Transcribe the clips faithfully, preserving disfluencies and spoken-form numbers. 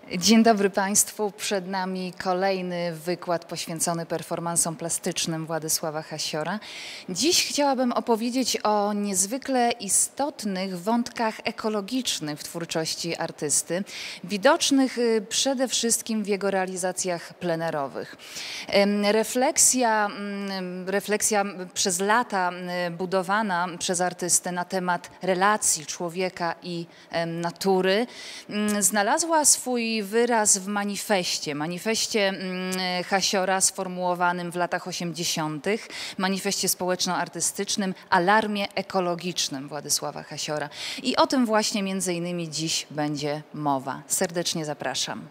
Dzień dobry Państwu. Przed nami kolejny wykład poświęcony performansom plastycznym Władysława Hasiora. Dziś chciałabym opowiedzieć o niezwykle istotnych wątkach ekologicznych w twórczości artysty, widocznych przede wszystkim w jego realizacjach plenerowych. Refleksja, refleksja przez lata budowana przez artystę na temat relacji człowieka i natury znalazła swój wyraz w manifestie, manifestie Hasiora sformułowanym w latach osiemdziesiątych, manifestie społeczno-artystycznym, alarmie ekologicznym Władysława Hasiora. I o tym właśnie między innymi dziś będzie mowa. Serdecznie zapraszam.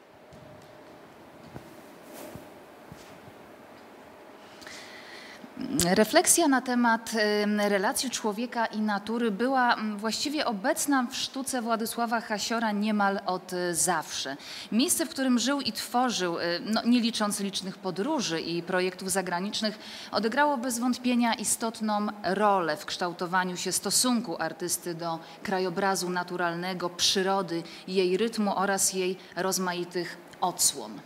Refleksja na temat relacji człowieka i natury była właściwie obecna w sztuce Władysława Hasiora niemal od zawsze. Miejsce, w którym żył i tworzył, no, nie licząc licznych podróży i projektów zagranicznych, odegrało bez wątpienia istotną rolę w kształtowaniu się stosunku artysty do krajobrazu naturalnego, przyrody, jej rytmu oraz jej rozmaitych odsłon.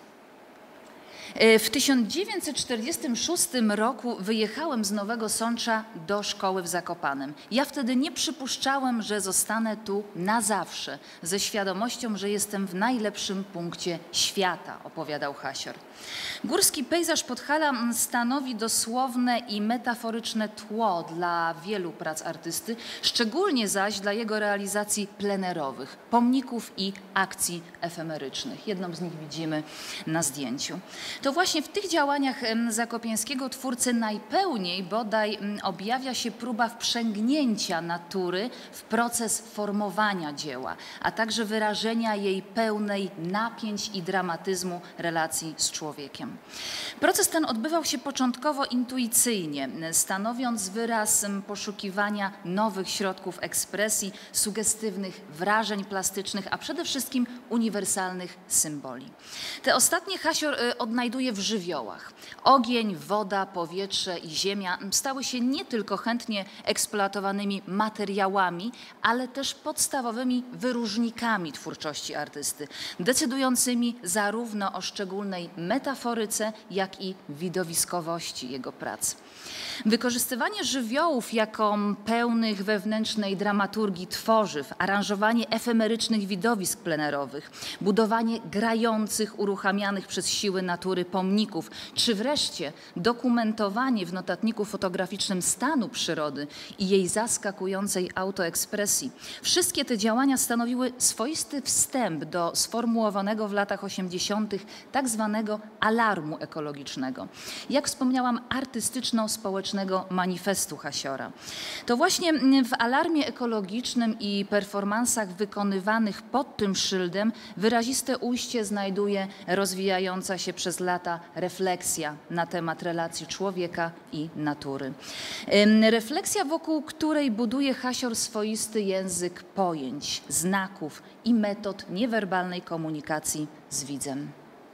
W tysiąc dziewięćset czterdziestym szóstym roku wyjechałem z Nowego Sącza do szkoły w Zakopanem. Ja wtedy nie przypuszczałem, że zostanę tu na zawsze, ze świadomością, że jestem w najlepszym punkcie świata, opowiadał Hasior. Górski pejzaż Podhala stanowi dosłowne i metaforyczne tło dla wielu prac artysty, szczególnie zaś dla jego realizacji plenerowych, pomników i akcji efemerycznych. Jedną z nich widzimy na zdjęciu. To właśnie w tych działaniach zakopiańskiego twórcy najpełniej bodaj objawia się próba wprzęgnięcia natury w proces formowania dzieła, a także wyrażenia jej pełnej napięć i dramatyzmu relacji z człowiekiem. Proces ten odbywał się początkowo intuicyjnie, stanowiąc wyraz poszukiwania nowych środków ekspresji, sugestywnych wrażeń plastycznych, a przede wszystkim uniwersalnych symboli. Te ostatnie Hasior odnajduje w żywiołach. Ogień, woda, powietrze i ziemia stały się nie tylko chętnie eksploatowanymi materiałami, ale też podstawowymi wyróżnikami twórczości artysty, decydującymi zarówno o szczególnej metaforyce, jak i widowiskowości jego prac. Wykorzystywanie żywiołów jako pełnych wewnętrznej dramaturgii tworzyw, aranżowanie efemerycznych widowisk plenerowych, budowanie grających, uruchamianych przez siły natury pomników, czy wreszcie dokumentowanie w notatniku fotograficznym stanu przyrody i jej zaskakującej autoekspresji. Wszystkie te działania stanowiły swoisty wstęp do sformułowanego w latach osiemdziesiątych tak zwanego alarmu ekologicznego. Jak wspomniałam, artystyczno-społecznego manifestu Hasiora. To właśnie w alarmie ekologicznym i performansach wykonywanych pod tym szyldem wyraziste ujście znajduje rozwijająca się przez lata refleksja na temat relacji człowieka i natury. Refleksja, wokół której buduje Hasior swoisty język pojęć, znaków i metod niewerbalnej komunikacji z widzem.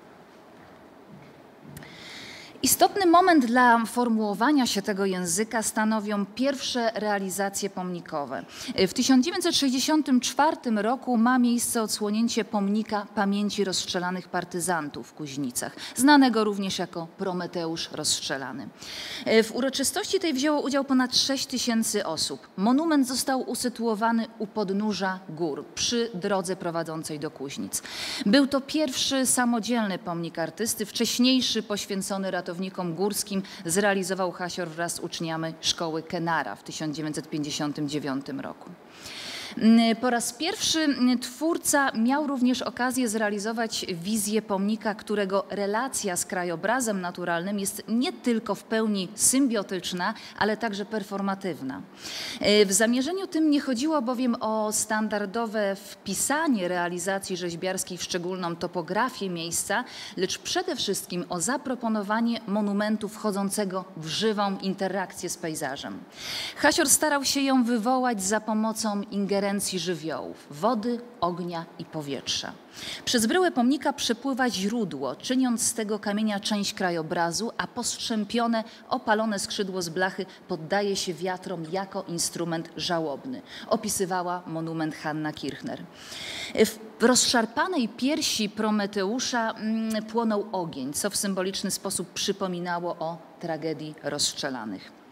Istotny moment dla formułowania się tego języka stanowią pierwsze realizacje pomnikowe. W tysiąc dziewięćset sześćdziesiątym czwartym roku ma miejsce odsłonięcie pomnika pamięci rozstrzelanych partyzantów w Kuźnicach, znanego również jako Prometeusz rozstrzelany. W uroczystości tej wzięło udział ponad sześć tysięcy osób. Monument został usytuowany u podnóża gór, przy drodze prowadzącej do Kuźnic. Był to pierwszy samodzielny pomnik artysty, wcześniejszy poświęcony ratownikom górskim zrealizował Hasior wraz z uczniami szkoły Kenara w tysiąc dziewięćset pięćdziesiątym dziewiątym roku. Po raz pierwszy twórca miał również okazję zrealizować wizję pomnika, którego relacja z krajobrazem naturalnym jest nie tylko w pełni symbiotyczna, ale także performatywna. W zamierzeniu tym nie chodziło bowiem o standardowe wpisanie realizacji rzeźbiarskiej w szczególną topografię miejsca, lecz przede wszystkim o zaproponowanie monumentu wchodzącego w żywą interakcję z pejzażem. Hasior starał się ją wywołać za pomocą ingerencji ingerencji żywiołów, wody, ognia i powietrza. Przez bryłę pomnika przepływa źródło, czyniąc z tego kamienia część krajobrazu, a postrzępione, opalone skrzydło z blachy poddaje się wiatrom jako instrument żałobny. Opisywała monument Hanna Kirchner. W rozszarpanej piersi Prometeusza mm, płonął ogień, co w symboliczny sposób przypominało o tragedii rozstrzelanych.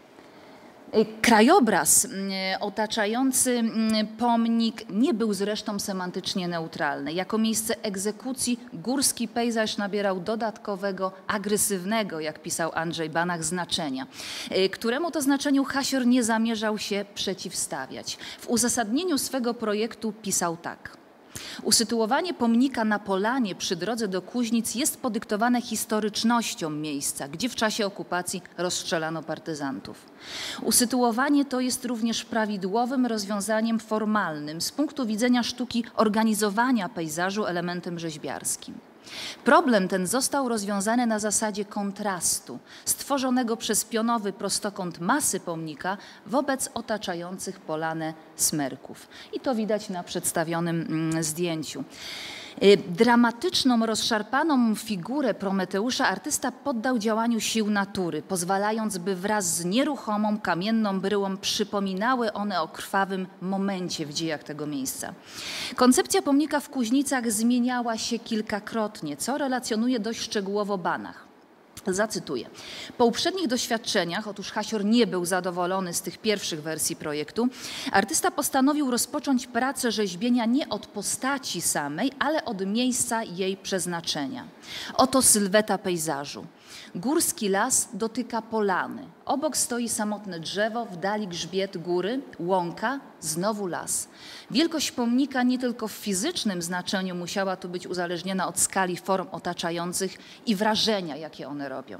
Krajobraz otaczający pomnik nie był zresztą semantycznie neutralny. Jako miejsce egzekucji górski pejzaż nabierał dodatkowego, agresywnego, jak pisał Andrzej Banach, znaczenia, któremu to znaczeniu Hasior nie zamierzał się przeciwstawiać. W uzasadnieniu swego projektu pisał tak. Usytuowanie pomnika na polanie przy drodze do Kuźnic jest podyktowane historycznością miejsca, gdzie w czasie okupacji rozstrzelano partyzantów. Usytuowanie to jest również prawidłowym rozwiązaniem formalnym z punktu widzenia sztuki organizowania pejzażu elementem rzeźbiarskim. Problem ten został rozwiązany na zasadzie kontrastu, stworzonego przez pionowy prostokąt masy pomnika wobec otaczających polanę smerków. I to widać na przedstawionym zdjęciu. Dramatyczną, rozszarpaną figurę Prometeusza artysta poddał działaniu sił natury, pozwalając, by wraz z nieruchomą, kamienną bryłą przypominały one o krwawym momencie w dziejach tego miejsca. Koncepcja pomnika w Kuźnicach zmieniała się kilkakrotnie, co relacjonuje dość szczegółowo Banach. Zacytuję. Po uprzednich doświadczeniach, otóż Hasior nie był zadowolony z tych pierwszych wersji projektu, artysta postanowił rozpocząć pracę rzeźbienia nie od postaci samej, ale od miejsca jej przeznaczenia. Oto sylweta pejzażu. Górski las dotyka polany. Obok stoi samotne drzewo, w dali grzbiet góry, łąka, znowu las. Wielkość pomnika nie tylko w fizycznym znaczeniu musiała tu być uzależniona od skali form otaczających i wrażenia, jakie one robią.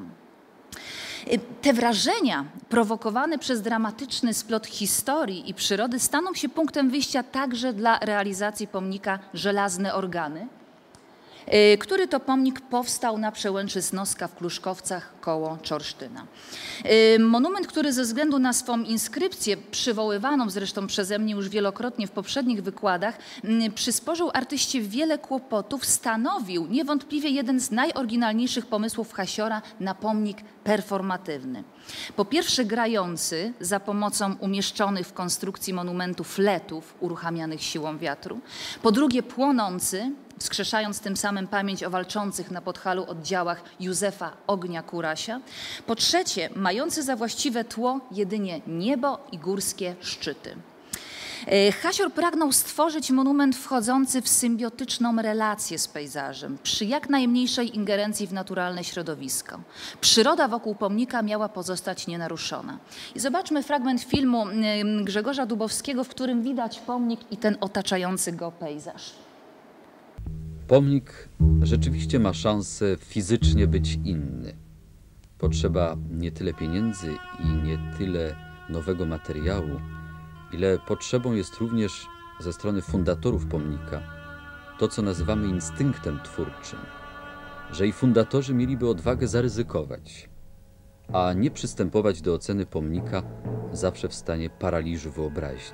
Te wrażenia prowokowane przez dramatyczny splot historii i przyrody staną się punktem wyjścia także dla realizacji pomnika Żelazne Organy, który to pomnik powstał na przełęczy Snoska w Kluszkowcach koło Czorsztyna. Monument, który ze względu na swą inskrypcję, przywoływaną zresztą przeze mnie już wielokrotnie w poprzednich wykładach, przysporzył artyście wiele kłopotów, stanowił niewątpliwie jeden z najoryginalniejszych pomysłów Hasiora na pomnik performatywny. Po pierwsze grający za pomocą umieszczonych w konstrukcji monumentu fletów uruchamianych siłą wiatru. Po drugie płonący, wskrzeszając tym samym pamięć o walczących na Podhalu oddziałach Józefa Ognia Kurasia. Po trzecie, mający za właściwe tło jedynie niebo i górskie szczyty. Hasior pragnął stworzyć monument wchodzący w symbiotyczną relację z pejzażem, przy jak najmniejszej ingerencji w naturalne środowisko. Przyroda wokół pomnika miała pozostać nienaruszona. I zobaczmy fragment filmu Grzegorza Dubowskiego, w którym widać pomnik i ten otaczający go pejzaż. Pomnik rzeczywiście ma szansę fizycznie być inny. Potrzeba nie tyle pieniędzy i nie tyle nowego materiału, ile potrzebą jest również ze strony fundatorów pomnika to, co nazywamy instynktem twórczym, że i fundatorzy mieliby odwagę zaryzykować, a nie przystępować do oceny pomnika zawsze w stanie paraliżu wyobraźni.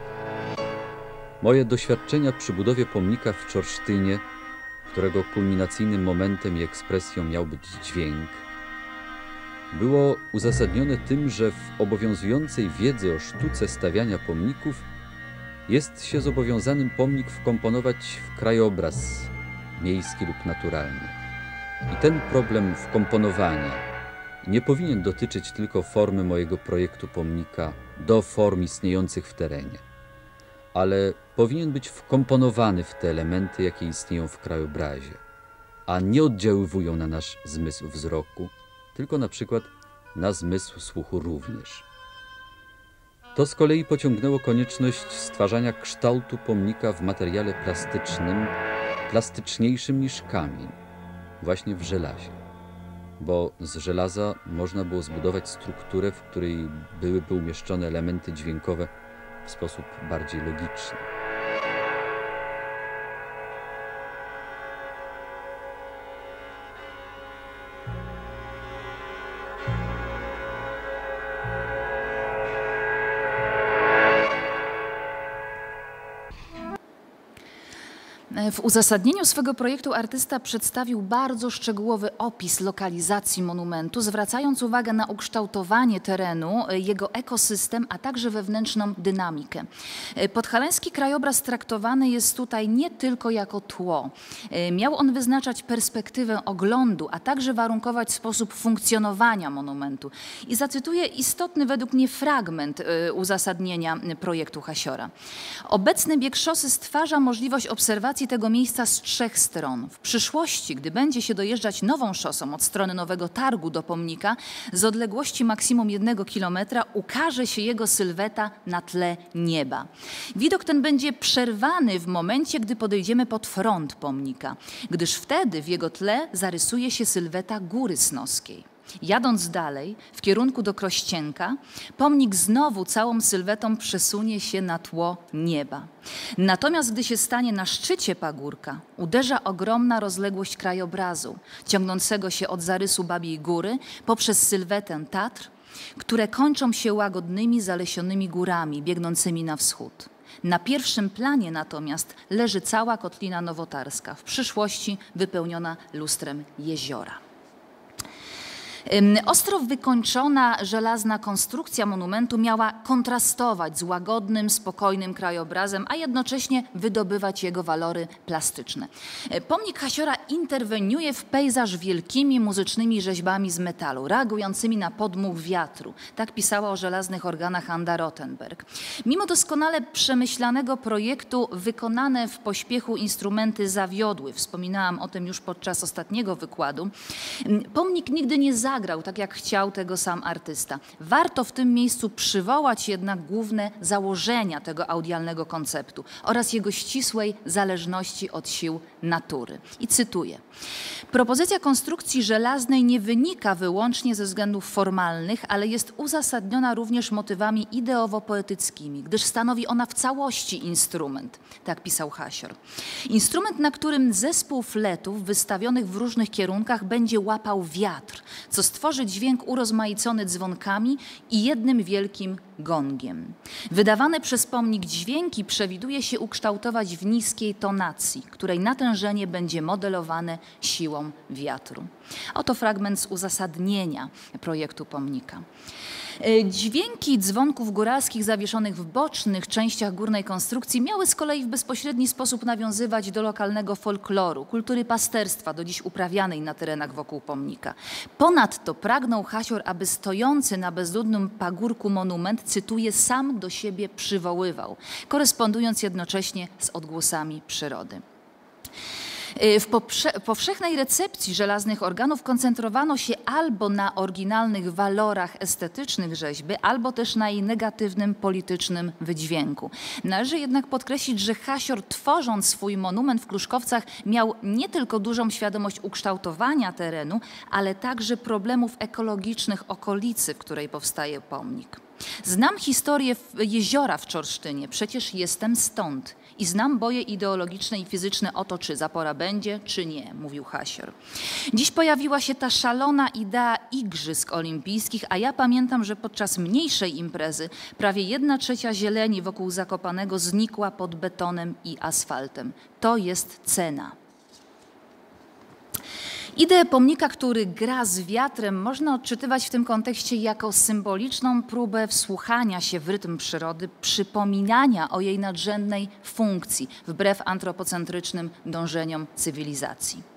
Moje doświadczenia przy budowie pomnika w Czorsztynie, którego kulminacyjnym momentem i ekspresją miał być dźwięk, było uzasadnione tym, że w obowiązującej wiedzy o sztuce stawiania pomników jest się zobowiązanym pomnik wkomponować w krajobraz miejski lub naturalny. I ten problem wkomponowania nie powinien dotyczyć tylko formy mojego projektu pomnika do form istniejących w terenie, ale powinien być wkomponowany w te elementy, jakie istnieją w krajobrazie, a nie oddziaływują na nasz zmysł wzroku, tylko na przykład na zmysł słuchu również. To z kolei pociągnęło konieczność stwarzania kształtu pomnika w materiale plastycznym, plastyczniejszym niż kamień, właśnie w żelazie. Bo z żelaza można było zbudować strukturę, w której byłyby umieszczone elementy dźwiękowe w sposób bardziej logiczny. W uzasadnieniu swego projektu artysta przedstawił bardzo szczegółowy opis lokalizacji monumentu, zwracając uwagę na ukształtowanie terenu, jego ekosystem, a także wewnętrzną dynamikę. Podhalański krajobraz traktowany jest tutaj nie tylko jako tło. Miał on wyznaczać perspektywę oglądu, a także warunkować sposób funkcjonowania monumentu. I zacytuję istotny według mnie fragment uzasadnienia projektu Hasiora. Obecny bieg szosy stwarza możliwość obserwacji tego miejsca z trzech stron. W przyszłości, gdy będzie się dojeżdżać nową szosą od strony Nowego Targu do pomnika, z odległości maksimum jednego kilometra ukaże się jego sylweta na tle nieba. Widok ten będzie przerwany w momencie, gdy podejdziemy pod front pomnika, gdyż wtedy w jego tle zarysuje się sylweta Góry Snoskiej. Jadąc dalej, w kierunku do Krościenka, pomnik znowu całą sylwetą przesunie się na tło nieba. Natomiast gdy się stanie na szczycie pagórka, uderza ogromna rozległość krajobrazu, ciągnącego się od zarysu Babiej Góry poprzez sylwetę Tatr, które kończą się łagodnymi, zalesionymi górami biegnącymi na wschód. Na pierwszym planie natomiast leży cała Kotlina Nowotarska, w przyszłości wypełniona lustrem jeziora. Ostro wykończona żelazna konstrukcja monumentu miała kontrastować z łagodnym, spokojnym krajobrazem, a jednocześnie wydobywać jego walory plastyczne. Pomnik Hasiora interweniuje w pejzaż wielkimi muzycznymi rzeźbami z metalu, reagującymi na podmuch wiatru. Tak pisała o żelaznych organach Anda Rothenberg. Mimo doskonale przemyślanego projektu, wykonane w pośpiechu instrumenty zawiodły. Wspominałam o tym już podczas ostatniego wykładu. Pomnik nigdy nie zagrał Zagrał tak, jak chciał tego sam artysta. Warto w tym miejscu przywołać jednak główne założenia tego audialnego konceptu oraz jego ścisłej zależności od sił natury. I cytuję. Propozycja konstrukcji żelaznej nie wynika wyłącznie ze względów formalnych, ale jest uzasadniona również motywami ideowo-poetyckimi, gdyż stanowi ona w całości instrument. Tak pisał Hasior. Instrument, na którym zespół fletów wystawionych w różnych kierunkach będzie łapał wiatr, co stworzy dźwięk urozmaicony dzwonkami i jednym wielkim gongiem. Wydawane przez pomnik dźwięki przewiduje się ukształtować w niskiej tonacji, której natężenie będzie modelowane siłą wiatru. Oto fragment z uzasadnienia projektu pomnika. Dźwięki dzwonków góralskich zawieszonych w bocznych częściach górnej konstrukcji miały z kolei w bezpośredni sposób nawiązywać do lokalnego folkloru, kultury pasterstwa, do dziś uprawianej na terenach wokół pomnika. Ponadto pragnął Hasior, aby stojący na bezludnym pagórku monument, cytuję, sam do siebie przywoływał, korespondując jednocześnie z odgłosami przyrody. W powszechnej recepcji żelaznych organów koncentrowano się albo na oryginalnych walorach estetycznych rzeźby, albo też na jej negatywnym politycznym wydźwięku. Należy jednak podkreślić, że Hasior, tworząc swój monument w Kluszkowcach, miał nie tylko dużą świadomość ukształtowania terenu, ale także problemów ekologicznych okolicy, w której powstaje pomnik. Znam historię jeziora w Czorsztynie, przecież jestem stąd i znam boje ideologiczne i fizyczne o to, czy zapora będzie, czy nie, mówił Hasior. Dziś pojawiła się ta szalona idea igrzysk olimpijskich, a ja pamiętam, że podczas mniejszej imprezy prawie jedna trzecia zieleni wokół Zakopanego znikła pod betonem i asfaltem. To jest cena. Ideę pomnika, który gra z wiatrem, można odczytywać w tym kontekście jako symboliczną próbę wsłuchania się w rytm przyrody, przypominania o jej nadrzędnej funkcji, wbrew antropocentrycznym dążeniom cywilizacji.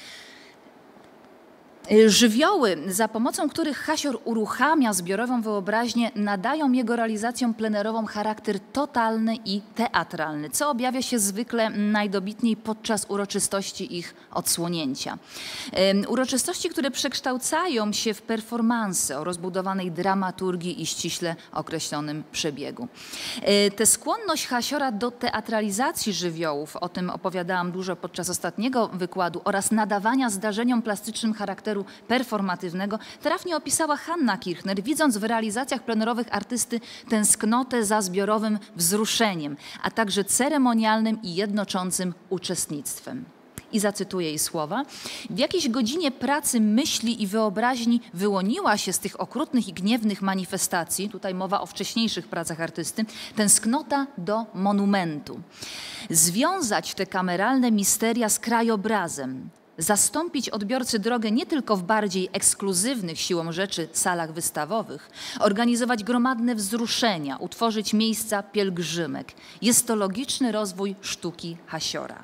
Żywioły, za pomocą których Hasior uruchamia zbiorową wyobraźnię, nadają jego realizacjom plenerową charakter totalny i teatralny, co objawia się zwykle najdobitniej podczas uroczystości ich odsłonięcia. Uroczystości, które przekształcają się w performanse o rozbudowanej dramaturgii i ściśle określonym przebiegu. Tę skłonność Hasiora do teatralizacji żywiołów, o tym opowiadałam dużo podczas ostatniego wykładu, oraz nadawania zdarzeniom plastycznym charakteru performatywnego, trafnie opisała Hanna Kirchner, widząc w realizacjach plenerowych artysty tęsknotę za zbiorowym wzruszeniem, a także ceremonialnym i jednoczącym uczestnictwem. I zacytuję jej słowa. W jakiejś godzinie pracy myśli i wyobraźni wyłoniła się z tych okrutnych i gniewnych manifestacji, tutaj mowa o wcześniejszych pracach artysty, tęsknota do monumentu. Związać te kameralne misteria z krajobrazem, zastąpić odbiorcy drogę nie tylko w bardziej ekskluzywnych siłą rzeczy salach wystawowych, organizować gromadne wzruszenia, utworzyć miejsca pielgrzymek. Jest to logiczny rozwój sztuki Hasiora.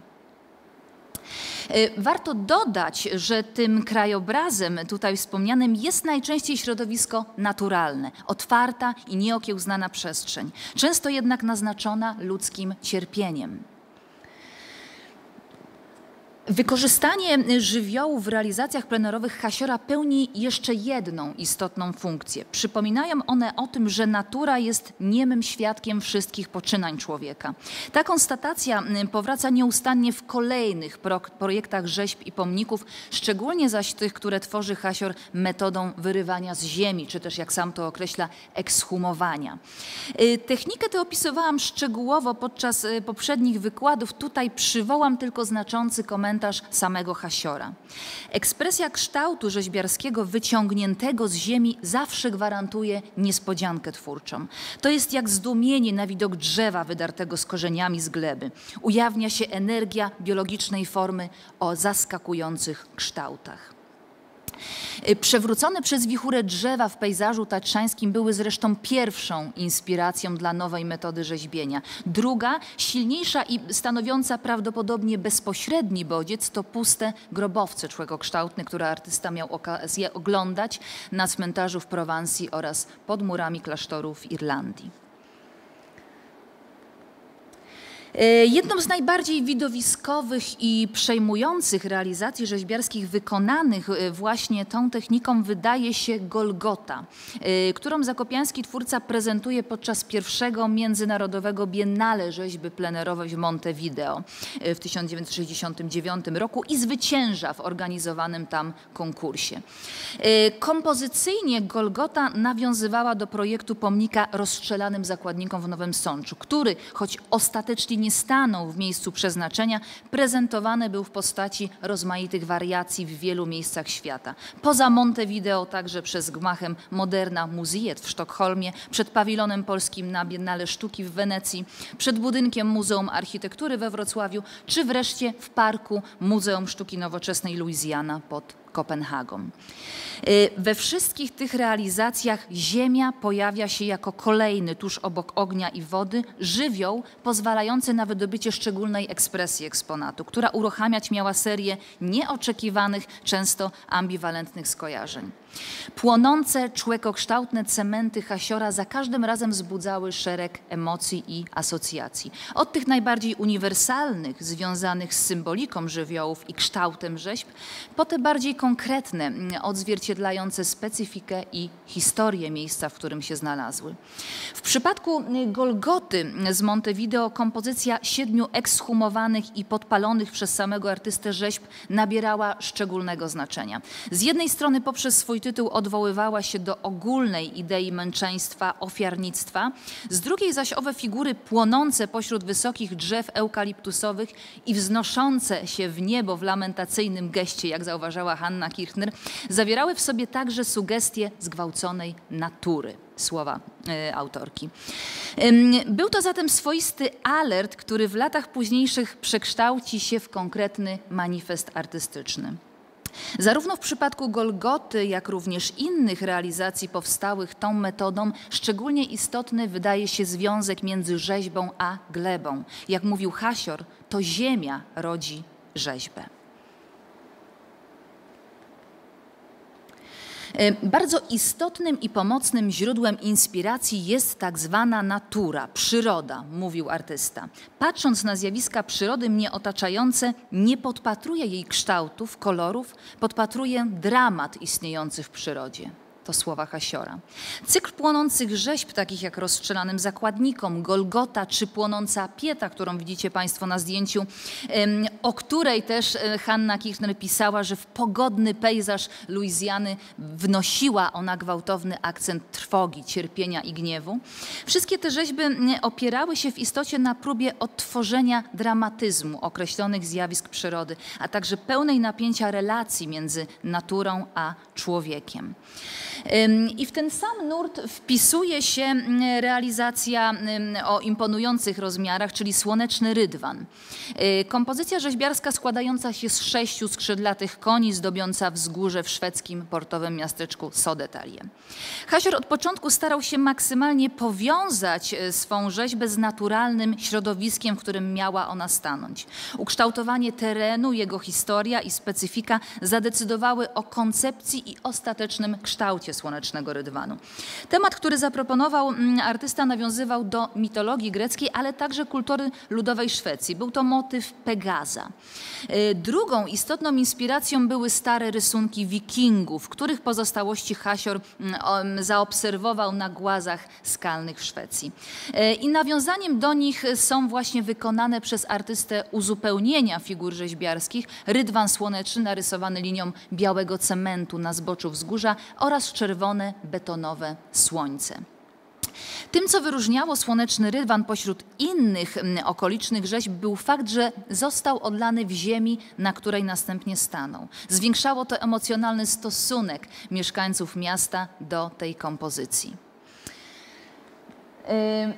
Warto dodać, że tym krajobrazem tutaj wspomnianym jest najczęściej środowisko naturalne, otwarta i nieokiełznana przestrzeń, często jednak naznaczona ludzkim cierpieniem. Wykorzystanie żywiołu w realizacjach plenerowych Hasiora pełni jeszcze jedną istotną funkcję. Przypominają one o tym, że natura jest niemym świadkiem wszystkich poczynań człowieka. Ta konstatacja powraca nieustannie w kolejnych pro projektach rzeźb i pomników, szczególnie zaś tych, które tworzy Hasior metodą wyrywania z ziemi, czy też, jak sam to określa, ekshumowania. Technikę tę opisywałam szczegółowo podczas poprzednich wykładów. Tutaj przywołam tylko znaczący komentarz samego Hasiora. Ekspresja kształtu rzeźbiarskiego wyciągniętego z ziemi zawsze gwarantuje niespodziankę twórczą. To jest jak zdumienie na widok drzewa wydartego z korzeniami z gleby. Ujawnia się energia biologicznej formy o zaskakujących kształtach. Przewrócone przez wichurę drzewa w pejzażu tatrzańskim były zresztą pierwszą inspiracją dla nowej metody rzeźbienia. Druga, silniejsza i stanowiąca prawdopodobnie bezpośredni bodziec, to puste grobowce człowiekokształtne, które artysta miał okazję oglądać na cmentarzu w Prowansji oraz pod murami klasztoru w Irlandii. Jedną z najbardziej widowiskowych i przejmujących realizacji rzeźbiarskich wykonanych właśnie tą techniką wydaje się Golgota, którą zakopiański twórca prezentuje podczas pierwszego Międzynarodowego Biennale Rzeźby Plenerowej w Montevideo w tysiąc dziewięćset sześćdziesiątym dziewiątym roku i zwycięża w organizowanym tam konkursie. Kompozycyjnie Golgota nawiązywała do projektu pomnika rozstrzelanym zakładnikom w Nowym Sączu, który, choć ostatecznie nie stanął w miejscu przeznaczenia, prezentowany był w postaci rozmaitych wariacji w wielu miejscach świata. Poza Montevideo także przez gmachem Moderna Museet w Sztokholmie, przed pawilonem polskim na Biennale Sztuki w Wenecji, przed budynkiem Muzeum Architektury we Wrocławiu, czy wreszcie w parku Muzeum Sztuki Nowoczesnej Louisiana pod Kopenhagą. We wszystkich tych realizacjach ziemia pojawia się jako kolejny tuż obok ognia i wody żywioł pozwalający na wydobycie szczególnej ekspresji eksponatu, która uruchamiać miała serię nieoczekiwanych, często ambiwalentnych skojarzeń. Płonące, człekokształtne cementy Hasiora za każdym razem wzbudzały szereg emocji i asocjacji. Od tych najbardziej uniwersalnych, związanych z symboliką żywiołów i kształtem rzeźb, po te bardziej konkretne, odzwierciedlające specyfikę i historię miejsca, w którym się znalazły. W przypadku Golgoty z Montevideo kompozycja siedmiu ekshumowanych i podpalonych przez samego artystę rzeźb nabierała szczególnego znaczenia. Z jednej strony poprzez swój tytuł odwoływała się do ogólnej idei męczeństwa, ofiarnictwa, z drugiej zaś owe figury płonące pośród wysokich drzew eukaliptusowych i wznoszące się w niebo w lamentacyjnym geście, jak zauważała Hanna Kirchner, zawierały w sobie także sugestie zgwałconej natury. Słowa y, autorki. Ym, był to zatem swoisty alert, który w latach późniejszych przekształci się w konkretny manifest artystyczny. Zarówno w przypadku Golgoty, jak również innych realizacji powstałych tą metodą szczególnie istotny wydaje się związek między rzeźbą a glebą. Jak mówił Hasior, to ziemia rodzi rzeźbę. Bardzo istotnym i pomocnym źródłem inspiracji jest tak zwana natura, przyroda, mówił artysta. Patrząc na zjawiska przyrody mnie otaczające, nie podpatruję jej kształtów, kolorów, podpatruję dramat istniejący w przyrodzie. To słowa Hasiora. Cykl płonących rzeźb, takich jak Rozstrzelanym zakładnikom, Golgota czy Płonąca Pieta, którą widzicie Państwo na zdjęciu, o której też Hanna Kirchner pisała, że w pogodny pejzaż Luizjany wnosiła ona gwałtowny akcent trwogi, cierpienia i gniewu. Wszystkie te rzeźby opierały się w istocie na próbie odtworzenia dramatyzmu określonych zjawisk przyrody, a także pełnej napięcia relacji między naturą a człowiekiem. I w ten sam nurt wpisuje się realizacja o imponujących rozmiarach, czyli Słoneczny Rydwan. Kompozycja rzeźbiarska składająca się z sześciu skrzydlatych koni, zdobiąca wzgórze w szwedzkim portowym miasteczku Södertälje. Hasior od początku starał się maksymalnie powiązać swą rzeźbę z naturalnym środowiskiem, w którym miała ona stanąć. Ukształtowanie terenu, jego historia i specyfika zadecydowały o koncepcji i ostatecznym kształcie Słonecznego Rydwanu. Temat, który zaproponował artysta, nawiązywał do mitologii greckiej, ale także kultury ludowej Szwecji. Był to motyw Pegaza. Drugą istotną inspiracją były stare rysunki wikingów, których pozostałości Hasior zaobserwował na głazach skalnych w Szwecji. I nawiązaniem do nich są właśnie wykonane przez artystę uzupełnienia figur rzeźbiarskich rydwan słoneczny narysowany linią białego cementu na zboczu wzgórza oraz czerwone betonowe słońce. Tym, co wyróżniało Słoneczny Rydwan pośród innych okolicznych rzeźb, był fakt, że został odlany w ziemi, na której następnie stanął. Zwiększało to emocjonalny stosunek mieszkańców miasta do tej kompozycji. Yy...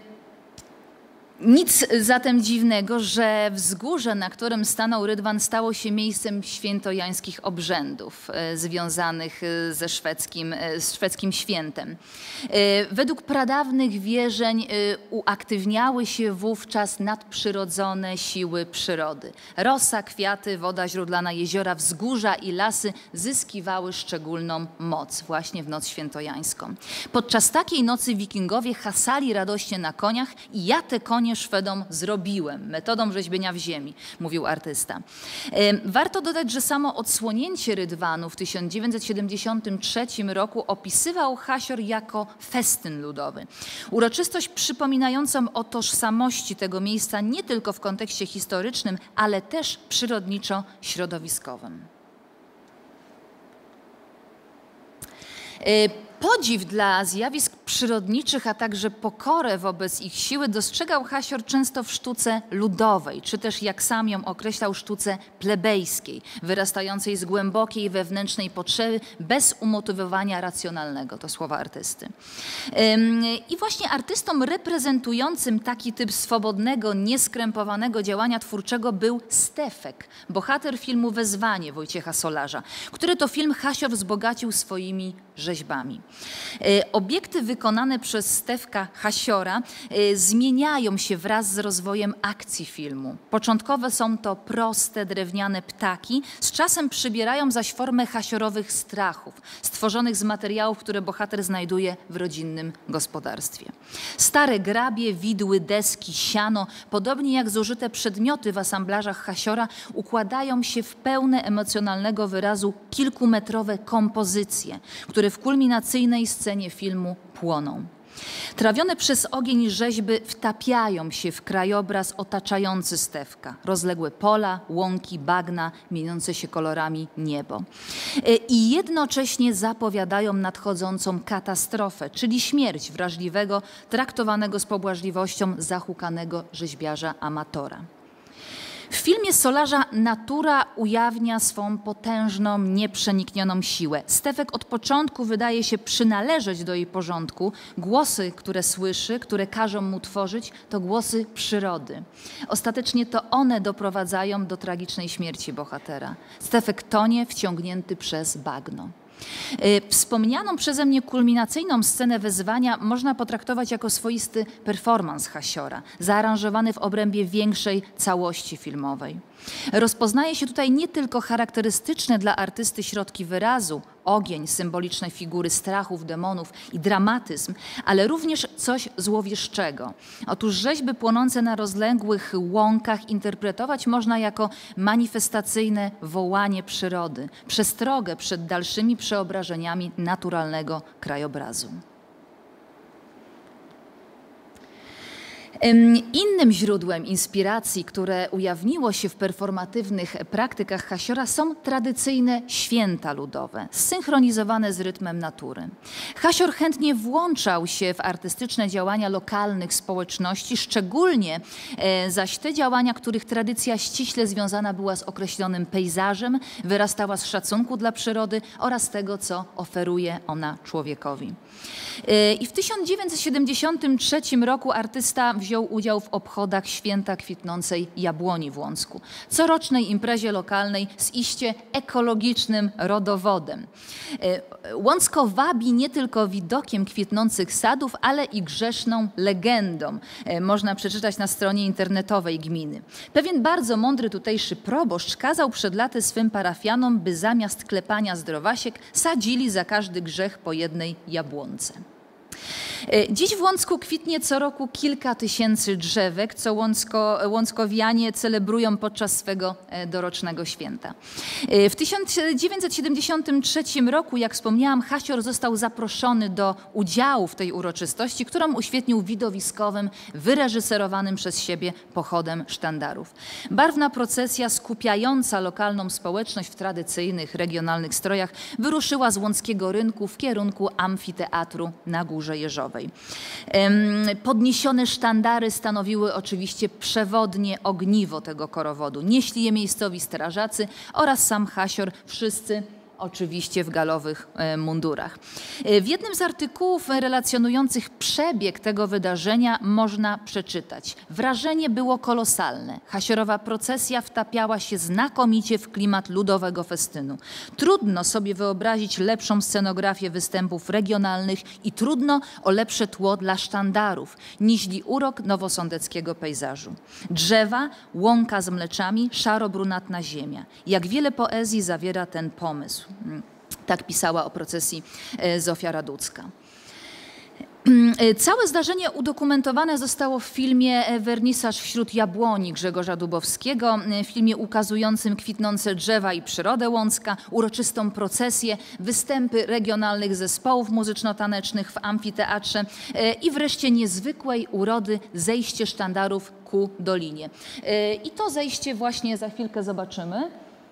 Nic zatem dziwnego, że wzgórze, na którym stanął Rydwan, stało się miejscem świętojańskich obrzędów e, związanych ze szwedzkim, e, z szwedzkim świętem. E, według pradawnych wierzeń e, uaktywniały się wówczas nadprzyrodzone siły przyrody. Rosa, kwiaty, woda źródlana, jeziora, wzgórza i lasy zyskiwały szczególną moc właśnie w noc świętojańską. Podczas takiej nocy wikingowie hasali radośnie na koniach i ja te konie Szwedom zrobiłem, metodą rzeźbienia w ziemi, mówił artysta. Warto dodać, że samo odsłonięcie Rydwanu w tysiąc dziewięćset siedemdziesiątym trzecim roku opisywał Hasior jako festyn ludowy. Uroczystość przypominającą o tożsamości tego miejsca nie tylko w kontekście historycznym, ale też przyrodniczo-środowiskowym. Podziw dla zjawisk przyrodniczych, a także pokorę wobec ich siły dostrzegał Hasior często w sztuce ludowej, czy też, jak sam ją określał, sztuce plebejskiej, wyrastającej z głębokiej wewnętrznej potrzeby, bez umotywowania racjonalnego. To słowa artysty. I właśnie artystą reprezentującym taki typ swobodnego, nieskrępowanego działania twórczego był Stefek, bohater filmu Wezwanie Wojciecha Solarza, który to film Hasior wzbogacił swoimi rzeźbami. Obiekty wykonane przez Stefka Hasiora zmieniają się wraz z rozwojem akcji filmu. Początkowe są to proste, drewniane ptaki, z czasem przybierają zaś formę hasiorowych strachów, stworzonych z materiałów, które bohater znajduje w rodzinnym gospodarstwie. Stare grabie, widły, deski, siano, podobnie jak zużyte przedmioty w asamblażach Hasiora, układają się w pełne emocjonalnego wyrazu kilkumetrowe kompozycje, które w kulminacyjnej scenie filmu płoną. Trawione przez ogień rzeźby wtapiają się w krajobraz otaczający Stefka. Rozległe pola, łąki, bagna, mieniące się kolorami niebo. I jednocześnie zapowiadają nadchodzącą katastrofę, czyli śmierć wrażliwego, traktowanego z pobłażliwością, zahukanego rzeźbiarza amatora. W filmie Solarza natura ujawnia swą potężną, nieprzeniknioną siłę. Stefek od początku wydaje się przynależeć do jej porządku. Głosy, które słyszy, które każą mu tworzyć, to głosy przyrody. Ostatecznie to one doprowadzają do tragicznej śmierci bohatera. Stefek tonie, wciągnięty przez bagno. Wspomnianą przeze mnie kulminacyjną scenę wezwania można potraktować jako swoisty performans Hasiora, zaaranżowany w obrębie większej całości filmowej. Rozpoznaje się tutaj nie tylko charakterystyczne dla artysty środki wyrazu, ogień, symboliczne figury strachów, demonów i dramatyzm, ale również coś złowieszczego. Otóż rzeźby płonące na rozległych łąkach interpretować można jako manifestacyjne wołanie przyrody, przestrogę przed dalszymi przeobrażeniami naturalnego krajobrazu. Innym źródłem inspiracji, które ujawniło się w performatywnych praktykach Hasiora, są tradycyjne święta ludowe, zsynchronizowane z rytmem natury. Hasior chętnie włączał się w artystyczne działania lokalnych społeczności, szczególnie zaś te działania, których tradycja ściśle związana była z określonym pejzażem, wyrastała z szacunku dla przyrody oraz tego, co oferuje ona człowiekowi. I w tysiąc dziewięćset siedemdziesiątym trzecim roku artysta wziął udział w obchodach Święta Kwitnącej Jabłoni w Łącku, corocznej imprezie lokalnej z iście ekologicznym rodowodem. Łącko wabi nie tylko widokiem kwitnących sadów, ale i grzeszną legendą. Można przeczytać na stronie internetowej gminy. Pewien bardzo mądry tutejszy proboszcz kazał przed laty swym parafianom, by zamiast klepania zdrowasiek sadzili za każdy grzech po jednej jabłonce. Dziś w Łącku kwitnie co roku kilka tysięcy drzewek, co łącko, łąckowianie celebrują podczas swego dorocznego święta. W tysiąc dziewięćset siedemdziesiątym trzecim roku, jak wspomniałam, Hasior został zaproszony do udziału w tej uroczystości, którą uświetnił widowiskowym, wyreżyserowanym przez siebie pochodem sztandarów. Barwna procesja skupiająca lokalną społeczność w tradycyjnych, regionalnych strojach wyruszyła z Łąckiego Rynku w kierunku amfiteatru na Górze Jeżowej. Podniesione sztandary stanowiły oczywiście przewodnie ogniwo tego korowodu. Nieśli je miejscowi strażacy oraz sam Hasior, wszyscy oczywiście w galowych mundurach. W jednym z artykułów relacjonujących przebieg tego wydarzenia można przeczytać: wrażenie było kolosalne. Hasiorowa procesja wtapiała się znakomicie w klimat ludowego festynu. Trudno sobie wyobrazić lepszą scenografię występów regionalnych i trudno o lepsze tło dla sztandarów, niźli urok nowosądeckiego pejzażu. Drzewa, łąka z mleczami, szaro-brunatna ziemia. Jak wiele poezji zawiera ten pomysł. Tak pisała o procesji Zofia Raducka. Całe zdarzenie udokumentowane zostało w filmie Wernisaż wśród jabłoni Grzegorza Dubowskiego, filmie ukazującym kwitnące drzewa i przyrodę Łącka, uroczystą procesję, występy regionalnych zespołów muzyczno-tanecznych w amfiteatrze i wreszcie niezwykłej urody zejście sztandarów ku dolinie. I to zejście właśnie za chwilkę zobaczymy.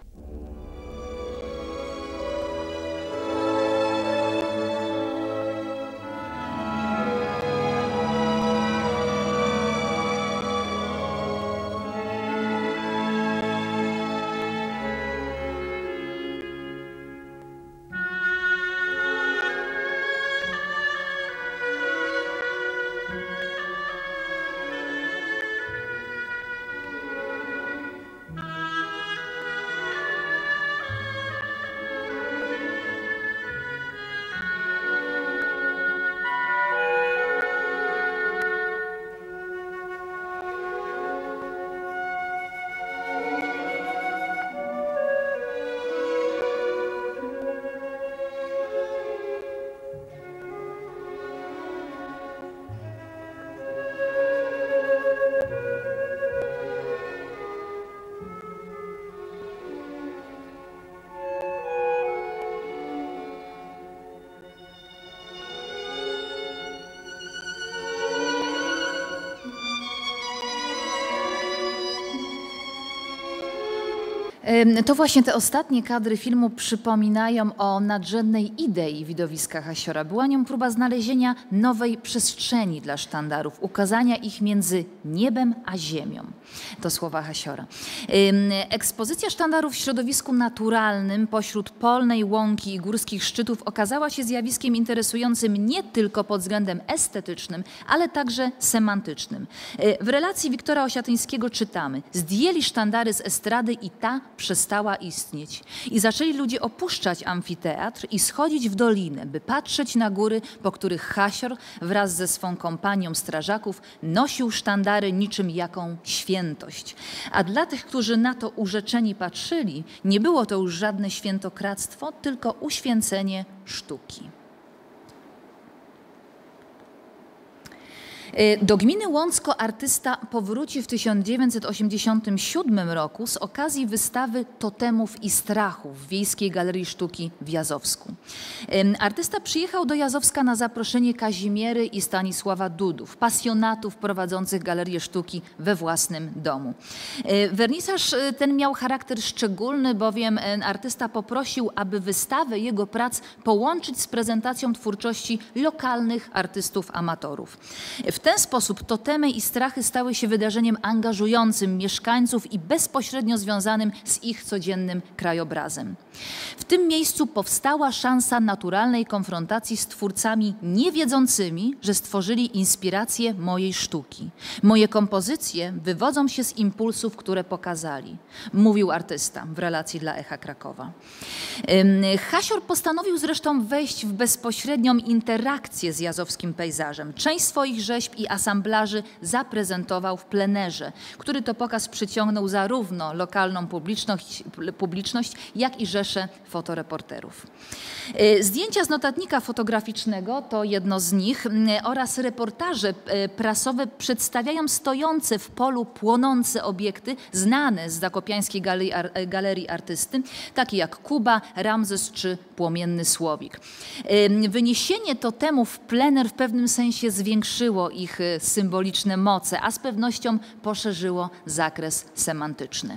To właśnie te ostatnie kadry filmu przypominają o nadrzędnej idei widowiska Hasiora. Była nią próba znalezienia nowej przestrzeni dla sztandarów, ukazania ich między niebem a ziemią. To słowa Hasiora. Ekspozycja sztandarów w środowisku naturalnym pośród polnej łąki i górskich szczytów okazała się zjawiskiem interesującym nie tylko pod względem estetycznym, ale także semantycznym. W relacji Wiktora Osiatyńskiego czytamy: zdjęli sztandary z estrady i ta przestała istnieć i zaczęli ludzie opuszczać amfiteatr i schodzić w dolinę, by patrzeć na góry, po których Hasior wraz ze swą kompanią strażaków nosił sztandary niczym jaką świętość. A dla tych, którzy na to urzeczeni patrzyli, nie było to już żadne świętokradztwo, tylko uświęcenie sztuki. Do gminy Łącko artysta powróci w tysiąc dziewięćset osiemdziesiątym siódmym roku z okazji wystawy Totemów i strachów w Wiejskiej Galerii Sztuki w Jazowsku. Artysta przyjechał do Jazowska na zaproszenie Kazimiery i Stanisława Dudów, pasjonatów prowadzących Galerię Sztuki we własnym domu. Wernisaż ten miał charakter szczególny, bowiem artysta poprosił, aby wystawę jego prac połączyć z prezentacją twórczości lokalnych artystów amatorów. W ten sposób Totemy i strachy stały się wydarzeniem angażującym mieszkańców i bezpośrednio związanym z ich codziennym krajobrazem. W tym miejscu powstała szansa naturalnej konfrontacji z twórcami niewiedzącymi, że stworzyli inspirację mojej sztuki. Moje kompozycje wywodzą się z impulsów, które pokazali, mówił artysta w relacji dla Echa Krakowa. Hasior postanowił zresztą wejść w bezpośrednią interakcję z jazowskim pejzażem. Część swoich rzeźb i asamblaży zaprezentował w plenerze, który to pokaz przyciągnął zarówno lokalną publiczność, publiczność jak i rzesze fotoreporterów. Zdjęcia z notatnika fotograficznego, to jedno z nich, oraz reportaże prasowe przedstawiają stojące w polu płonące obiekty znane z zakopiańskiej galerii, galerii artysty, takie jak Kuba, Ramzes czy Płomienny Słowik. Wyniesienie totemów w plener w pewnym sensie zwiększyło ich symboliczne moce, a z pewnością poszerzyło zakres semantyczny.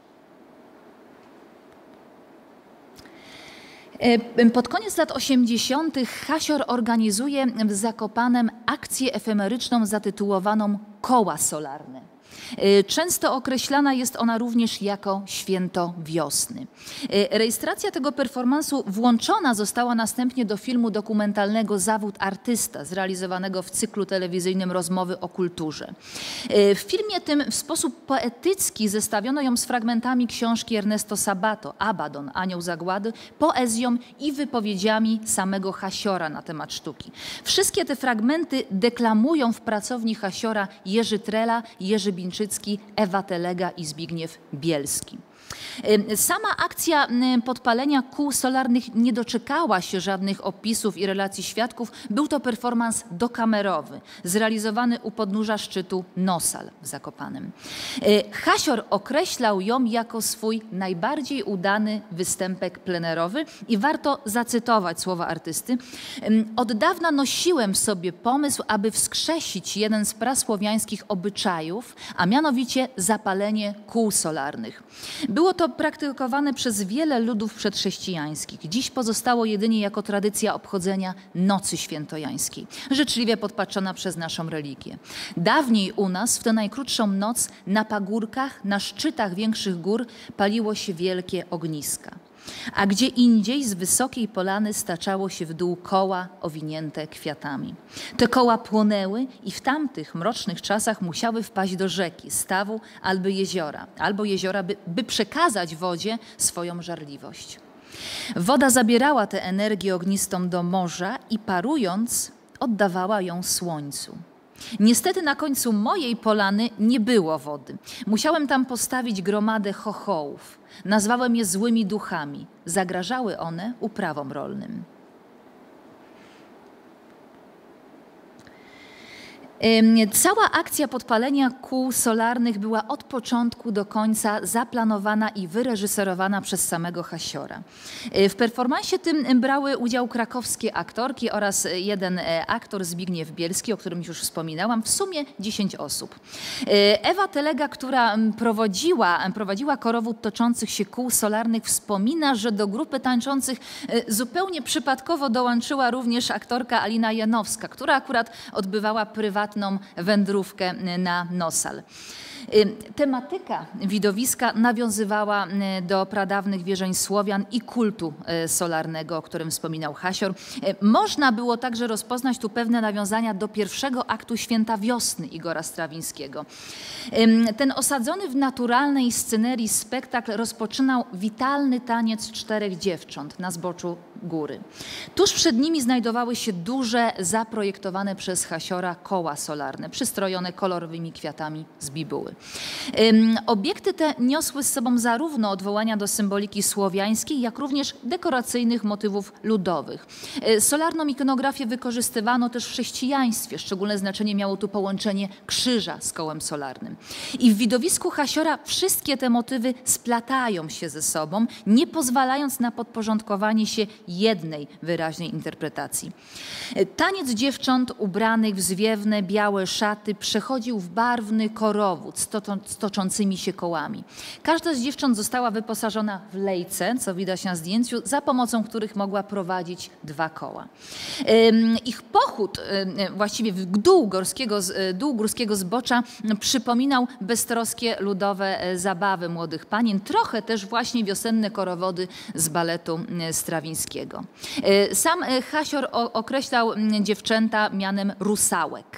Pod koniec lat osiemdziesiątych Hasior organizuje w Zakopanem akcję efemeryczną zatytułowaną Koła Solarne. Często określana jest ona również jako Święto Wiosny. Rejestracja tego performansu włączona została następnie do filmu dokumentalnego Zawód artysta, zrealizowanego w cyklu telewizyjnym Rozmowy o kulturze. W filmie tym w sposób poetycki zestawiono ją z fragmentami książki Ernesto Sabato, Abaddon, Anioł Zagłady, poezją i wypowiedziami samego Hasiora na temat sztuki. Wszystkie te fragmenty deklamują w pracowni Hasiora Jerzy Trela, Jerzy Bińczycki, Ewa Telega i Zbigniew Bielski. Sama akcja podpalenia kół solarnych nie doczekała się żadnych opisów i relacji świadków. Był to performans dokamerowy, zrealizowany u podnóża szczytu Nosal w Zakopanem. Hasior określał ją jako swój najbardziej udany występek plenerowy i warto zacytować słowa artysty. Od dawna nosiłem w sobie pomysł, aby wskrzesić jeden z prasłowiańskich obyczajów, a mianowicie zapalenie kół solarnych. Było to praktykowane przez wiele ludów przedchrześcijańskich. Dziś pozostało jedynie jako tradycja obchodzenia Nocy Świętojańskiej, życzliwie podpatrzona przez naszą religię. Dawniej u nas w tę najkrótszą noc na pagórkach, na szczytach większych gór paliło się wielkie ogniska, a gdzie indziej z wysokiej polany staczało się w dół koła owinięte kwiatami. Te koła płonęły i w tamtych mrocznych czasach musiały wpaść do rzeki, stawu albo jeziora, albo jeziora, by, by przekazać wodzie swoją żarliwość. Woda zabierała tę energię ognistą do morza i parując oddawała ją słońcu. Niestety na końcu mojej polany nie było wody. Musiałem tam postawić gromadę chochołów. Nazwałem je złymi duchami. Zagrażały one uprawom rolnym. Cała akcja podpalenia kół solarnych była od początku do końca zaplanowana i wyreżyserowana przez samego Hasiora. W performansie tym brały udział krakowskie aktorki oraz jeden aktor, Zbigniew Bielski, o którym już wspominałam, w sumie dziesięć osób. Ewa Telega, która prowadziła, prowadziła korowód toczących się kół solarnych, wspomina, że do grupy tańczących zupełnie przypadkowo dołączyła również aktorka Alina Janowska, która akurat odbywała prywatnie prywatną wędrówkę na Nosal. Tematyka widowiska nawiązywała do pradawnych wierzeń Słowian i kultu solarnego, o którym wspominał Hasior. Można było także rozpoznać tu pewne nawiązania do pierwszego aktu Święta Wiosny Igora Strawińskiego. Ten osadzony w naturalnej scenerii spektakl rozpoczynał witalny taniec czterech dziewcząt na zboczu góry. Tuż przed nimi znajdowały się duże, zaprojektowane przez Hasiora koła solarne, przystrojone kolorowymi kwiatami z bibuły. Obiekty te niosły z sobą zarówno odwołania do symboliki słowiańskiej, jak również dekoracyjnych motywów ludowych. Solarną ikonografię wykorzystywano też w chrześcijaństwie. Szczególne znaczenie miało tu połączenie krzyża z kołem solarnym. I w widowisku Hasiora wszystkie te motywy splatają się ze sobą, nie pozwalając na podporządkowanie się jednej wyraźnej interpretacji. Taniec dziewcząt ubranych w zwiewne, białe szaty przechodził w barwny korowód z toczącymi się kołami. Każda z dziewcząt została wyposażona w lejce, co widać na zdjęciu, za pomocą których mogła prowadzić dwa koła. Ich pochód właściwie w dół górskiego, dół górskiego zbocza przypominał beztroskie ludowe zabawy młodych panien, trochę też właśnie wiosenne korowody z baletu Strawińskiego. Sam Hasior określał dziewczęta mianem rusałek.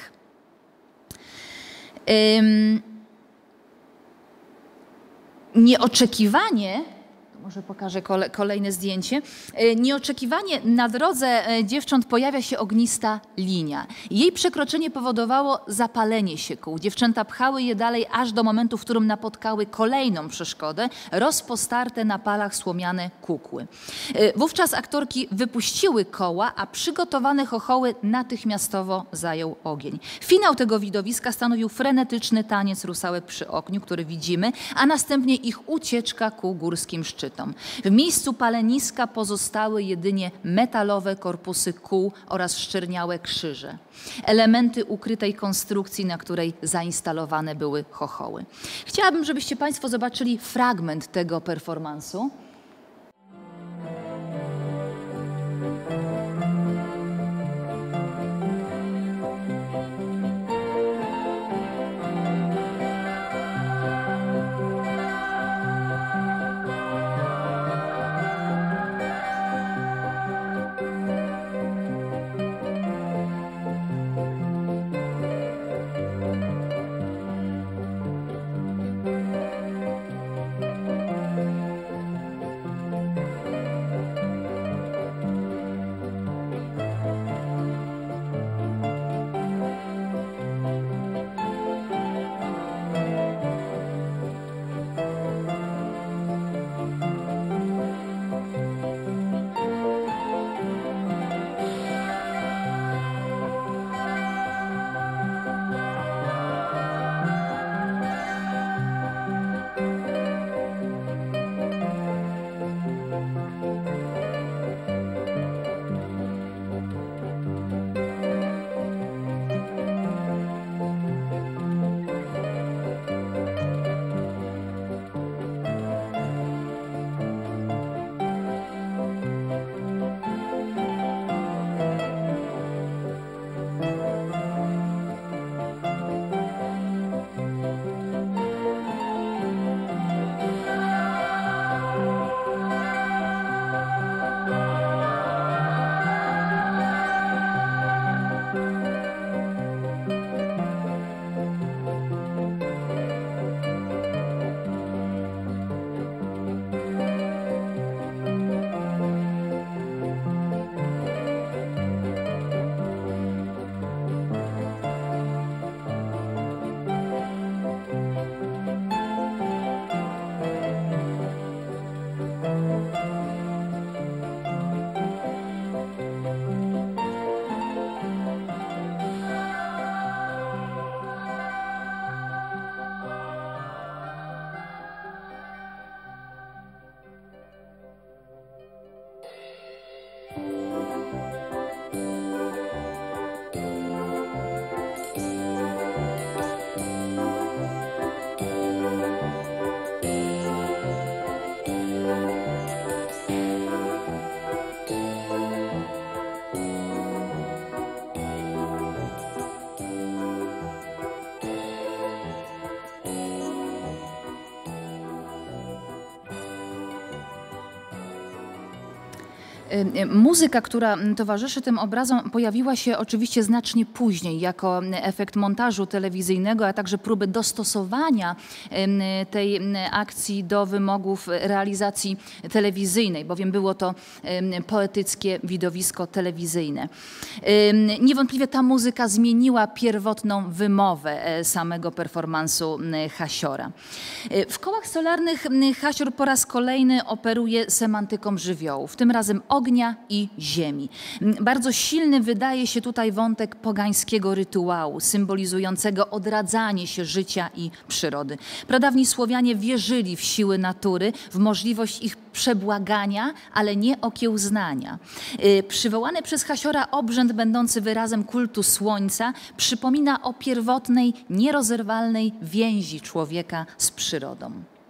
Nieoczekiwanie, może pokażę kole, kolejne zdjęcie, nieoczekiwanie na drodze dziewcząt pojawia się ognista linia. Jej przekroczenie powodowało zapalenie się kół. Dziewczęta pchały je dalej aż do momentu, w którym napotkały kolejną przeszkodę, rozpostarte na palach słomiane kukły. Wówczas aktorki wypuściły koła, a przygotowane chochoły natychmiastowo zajął ogień. Finał tego widowiska stanowił frenetyczny taniec rusałek przy ogniu, który widzimy, a następnie ich ucieczka ku górskim szczytom. W miejscu paleniska pozostały jedynie metalowe korpusy kół oraz szczerniałe krzyże. Elementy ukrytej konstrukcji, na której zainstalowane były chochoły. Chciałabym, żebyście Państwo zobaczyli fragment tego performansu. Muzyka, która towarzyszy tym obrazom, pojawiła się oczywiście znacznie później jako efekt montażu telewizyjnego, a także próby dostosowania tej akcji do wymogów realizacji telewizyjnej, bowiem było to poetyckie widowisko telewizyjne. Niewątpliwie ta muzyka zmieniła pierwotną wymowę samego performansu Hasiora. W kołach solarnych Hasior po raz kolejny operuje semantyką żywiołów, tym razem ognia i ziemi. Bardzo silny wydaje się tutaj wątek pogańskiego rytuału, symbolizującego odradzanie się życia i przyrody. Pradawni Słowianie wierzyli w siły natury, w możliwość ich przebłagania, ale nie okiełznania. Przywołany przez Hasiora obrzęd będący wyrazem kultu słońca przypomina o pierwotnej, nierozerwalnej więzi człowieka z przyrodą.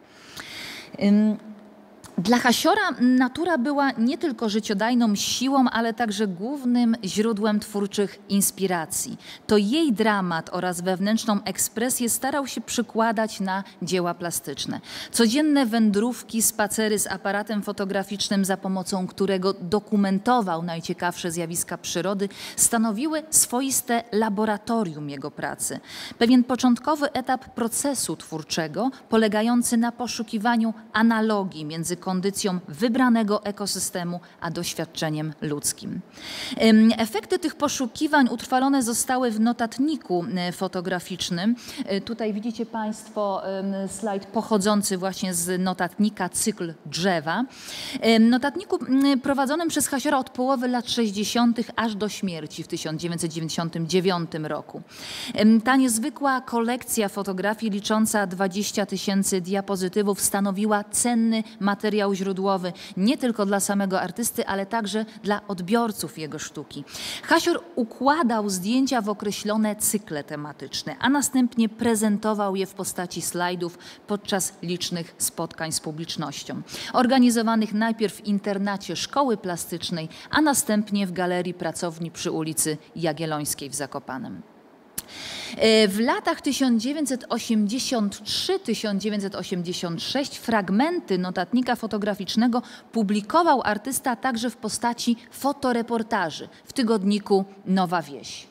Dla Hasiora natura była nie tylko życiodajną siłą, ale także głównym źródłem twórczych inspiracji. To jej dramat oraz wewnętrzną ekspresję starał się przykładać na dzieła plastyczne. Codzienne wędrówki, spacery z aparatem fotograficznym, za pomocą którego dokumentował najciekawsze zjawiska przyrody, stanowiły swoiste laboratorium jego pracy. Pewien początkowy etap procesu twórczego, polegający na poszukiwaniu analogii między kondycją wybranego ekosystemu, a doświadczeniem ludzkim. Efekty tych poszukiwań utrwalone zostały w notatniku fotograficznym. Tutaj widzicie Państwo slajd pochodzący właśnie z notatnika Cykl drzewa. Notatniku prowadzonym przez Hasiora od połowy lat sześćdziesiątych aż do śmierci w tysiąc dziewięćset dziewięćdziesiątym dziewiątym roku. Ta niezwykła kolekcja fotografii licząca dwadzieścia tysięcy diapozytywów stanowiła cenny materiał źródłowy nie tylko dla samego artysty, ale także dla odbiorców jego sztuki. Hasior układał zdjęcia w określone cykle tematyczne, a następnie prezentował je w postaci slajdów podczas licznych spotkań z publicznością, organizowanych najpierw w internacie Szkoły Plastycznej, a następnie w Galerii Pracowni przy ulicy Jagiellońskiej w Zakopanem. W latach tysiąc dziewięćset osiemdziesiąt trzy do tysiąc dziewięćset osiemdziesiąt sześć fragmenty notatnika fotograficznego publikował artysta także w postaci fotoreportaży w tygodniku Nowa Wieś.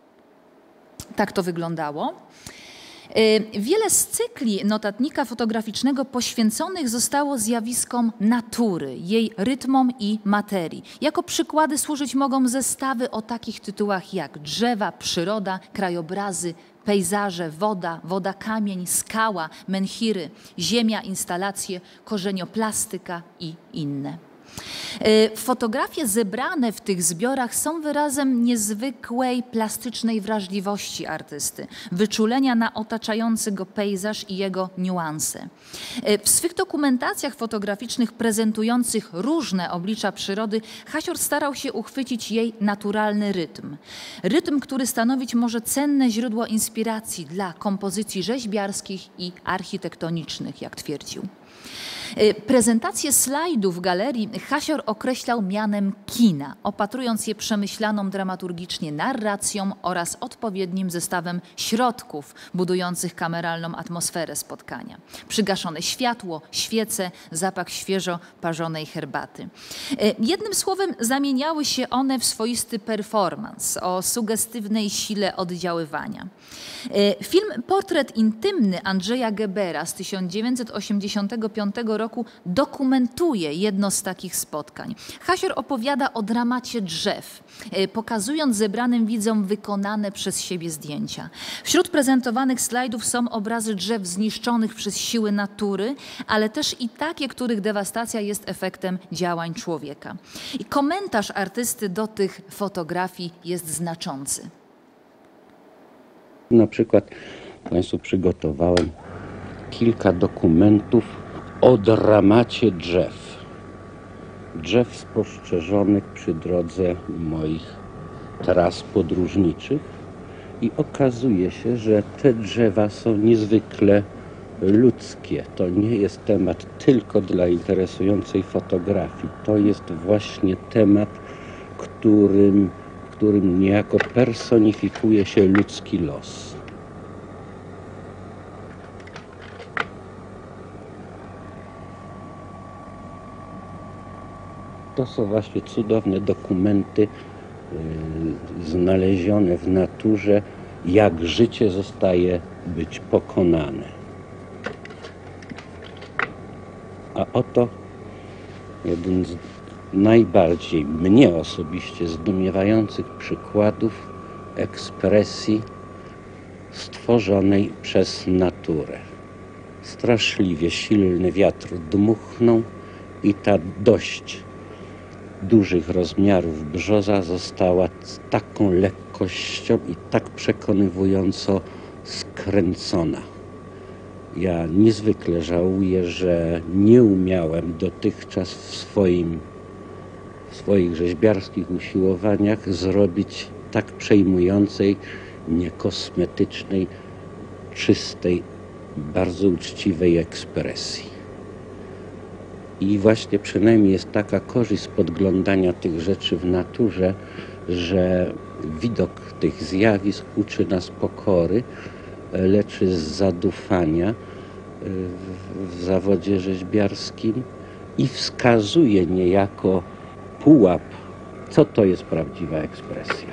Tak to wyglądało. Wiele z cykli notatnika fotograficznego poświęconych zostało zjawiskom natury, jej rytmom i materii. Jako przykłady służyć mogą zestawy o takich tytułach jak drzewa, przyroda, krajobrazy, pejzaże, woda, woda, kamień, skała, menhiry, ziemia, instalacje, korzenioplastyka i inne. Fotografie zebrane w tych zbiorach są wyrazem niezwykłej plastycznej wrażliwości artysty, wyczulenia na otaczający go pejzaż i jego niuanse. W swych dokumentacjach fotograficznych prezentujących różne oblicza przyrody Hasior starał się uchwycić jej naturalny rytm. Rytm, który stanowić może cenne źródło inspiracji dla kompozycji rzeźbiarskich i architektonicznych, jak twierdził. Prezentację slajdów galerii Hasior określał mianem kina, opatrując je przemyślaną dramaturgicznie narracją oraz odpowiednim zestawem środków budujących kameralną atmosferę spotkania. Przygaszone światło, świece, zapach świeżo parzonej herbaty. Jednym słowem zamieniały się one w swoisty performans o sugestywnej sile oddziaływania. Film Portret intymny Andrzeja Gebera z tysiąc dziewięćset osiemdziesiątego piątego roku dokumentuje jedno z takich spotkań. Hasior opowiada o dramacie drzew, pokazując zebranym widzom wykonane przez siebie zdjęcia. Wśród prezentowanych slajdów są obrazy drzew zniszczonych przez siły natury, ale też i takie, których dewastacja jest efektem działań człowieka. I komentarz artysty do tych fotografii jest znaczący. Na przykład Państwu przygotowałem kilka dokumentów o dramacie drzew. Drzew spostrzeżonych przy drodze moich tras podróżniczych i okazuje się, że te drzewa są niezwykle ludzkie. To nie jest temat tylko dla interesującej fotografii. To jest właśnie temat, którym, którym niejako personifikuje się ludzki los. to są właśnie cudowne dokumenty yy, znalezione w naturze, jak życie zostaje być pokonane. A oto jeden z najbardziej mnie osobiście zdumiewających przykładów ekspresji stworzonej przez naturę. Straszliwie silny wiatr dmuchnął i ta dość dużych rozmiarów brzoza została z taką lekkością i tak przekonywująco skręcona. Ja niezwykle żałuję, że nie umiałem dotychczas w, swoim, w swoich rzeźbiarskich usiłowaniach zrobić tak przejmującej, niekosmetycznej, czystej, bardzo uczciwej ekspresji. I właśnie przynajmniej jest taka korzyść z podglądania tych rzeczy w naturze, że widok tych zjawisk uczy nas pokory, leczy z zadufania w, w zawodzie rzeźbiarskim i wskazuje niejako pułap, co to jest prawdziwa ekspresja.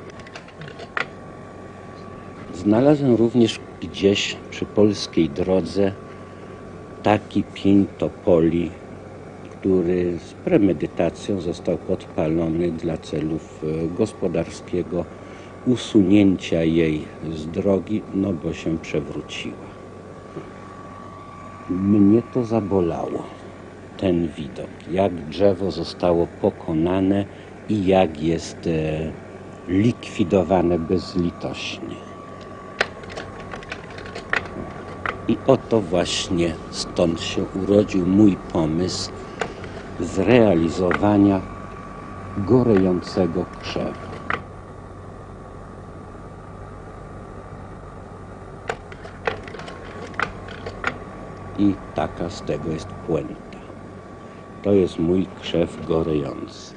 Znalazłem również gdzieś przy polskiej drodze taki pień topoli, który z premedytacją został podpalony dla celów gospodarskiego usunięcia jej z drogi, no bo się przewróciła. Mnie to zabolało, ten widok, jak drzewo zostało pokonane i jak jest e, likwidowane bezlitośnie. I oto właśnie stąd się urodził mój pomysł zrealizowania gorejącego krzewu. I taka z tego jest puenta. To jest mój krzew gorejący.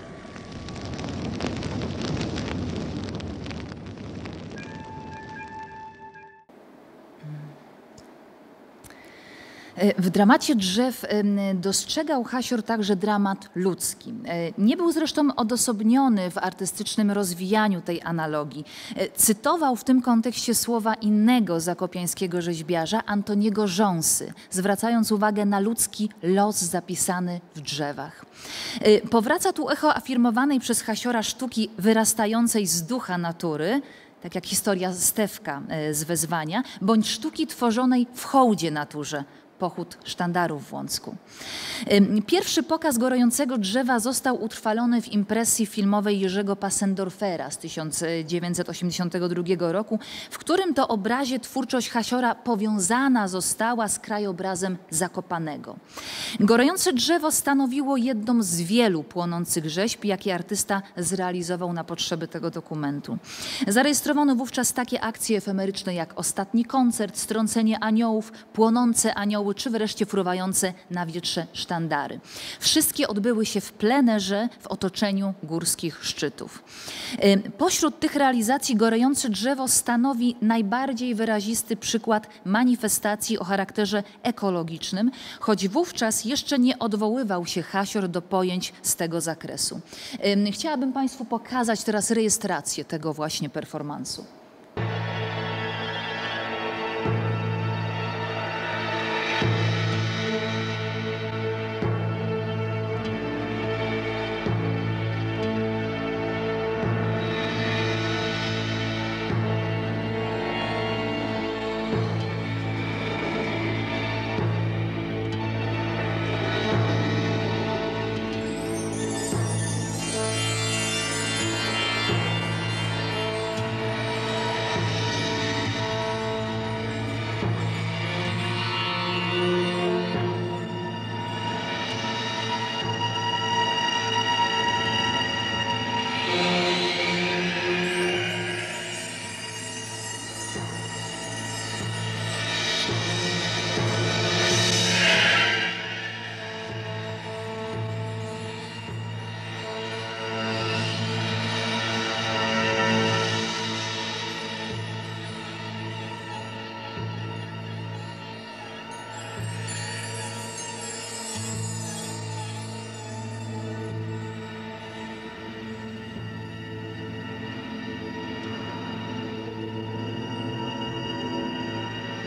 W dramacie drzew dostrzegał Hasior także dramat ludzki. Nie był zresztą odosobniony w artystycznym rozwijaniu tej analogii. Cytował w tym kontekście słowa innego zakopiańskiego rzeźbiarza, Antoniego Rząsy, zwracając uwagę na ludzki los zapisany w drzewach. Powraca tu echo afirmowanej przez Hasiora sztuki wyrastającej z ducha natury, tak jak historia Stefka z Wezwania, bądź sztuki tworzonej w hołdzie naturze, pochód sztandarów w Łącku. Pierwszy pokaz gorejącego drzewa został utrwalony w impresji filmowej Jerzego Passendorfera z tysiąc dziewięćset osiemdziesiątego drugiego roku, w którym to obrazie twórczość Hasiora powiązana została z krajobrazem Zakopanego. Gorejące drzewo stanowiło jedną z wielu płonących rzeźb, jakie artysta zrealizował na potrzeby tego dokumentu. Zarejestrowano wówczas takie akcje efemeryczne jak Ostatni koncert, Strącenie aniołów, Płonące anioły, czy wreszcie fruwające na wietrze sztandary. Wszystkie odbyły się w plenerze w otoczeniu górskich szczytów. Pośród tych realizacji gorejące drzewo stanowi najbardziej wyrazisty przykład manifestacji o charakterze ekologicznym, choć wówczas jeszcze nie odwoływał się Hasior do pojęć z tego zakresu. Chciałabym Państwu pokazać teraz rejestrację tego właśnie performansu.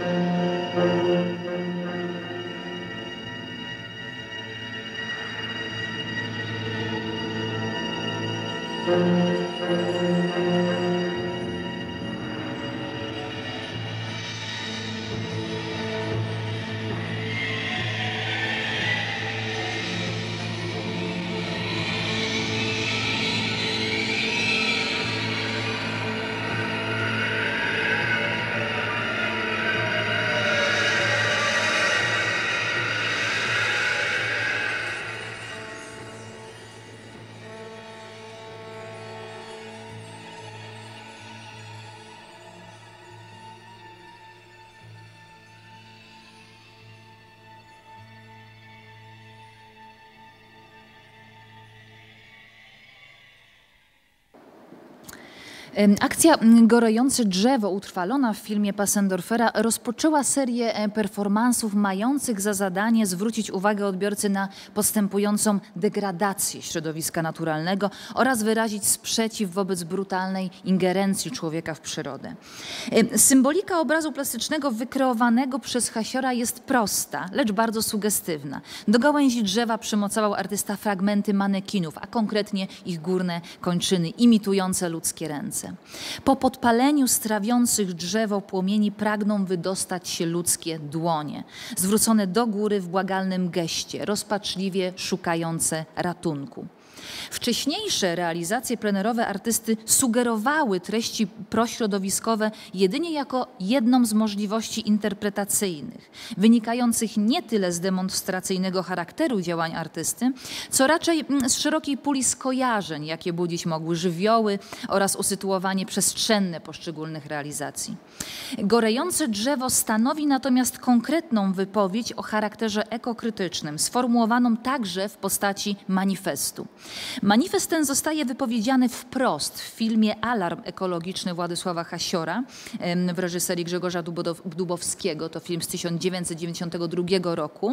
Akcja Gorejące drzewo, utrwalona w filmie Passendorfera, rozpoczęła serię performansów mających za zadanie zwrócić uwagę odbiorcy na postępującą degradację środowiska naturalnego oraz wyrazić sprzeciw wobec brutalnej ingerencji człowieka w przyrodę. Symbolika obrazu plastycznego wykreowanego przez Hasiora jest prosta, lecz bardzo sugestywna. Do gałęzi drzewa przymocował artysta fragmenty manekinów, a konkretnie ich górne kończyny, imitujące ludzkie ręce. Po podpaleniu strawiących drzewo płomieni pragną wydostać się ludzkie dłonie, zwrócone do góry w błagalnym geście, rozpaczliwie szukające ratunku. Wcześniejsze realizacje plenerowe artysty sugerowały treści prośrodowiskowe jedynie jako jedną z możliwości interpretacyjnych, wynikających nie tyle z demonstracyjnego charakteru działań artysty, co raczej z szerokiej puli skojarzeń, jakie budzić mogły żywioły oraz usytuowanie przestrzenne poszczególnych realizacji. Gorejące drzewo stanowi natomiast konkretną wypowiedź o charakterze ekokrytycznym, sformułowaną także w postaci manifestu. Manifest ten zostaje wypowiedziany wprost w filmie Alarm ekologiczny Władysława Hasiora w reżyserii Grzegorza Dubowskiego, to film z tysiąc dziewięćset dziewięćdziesiątego drugiego roku,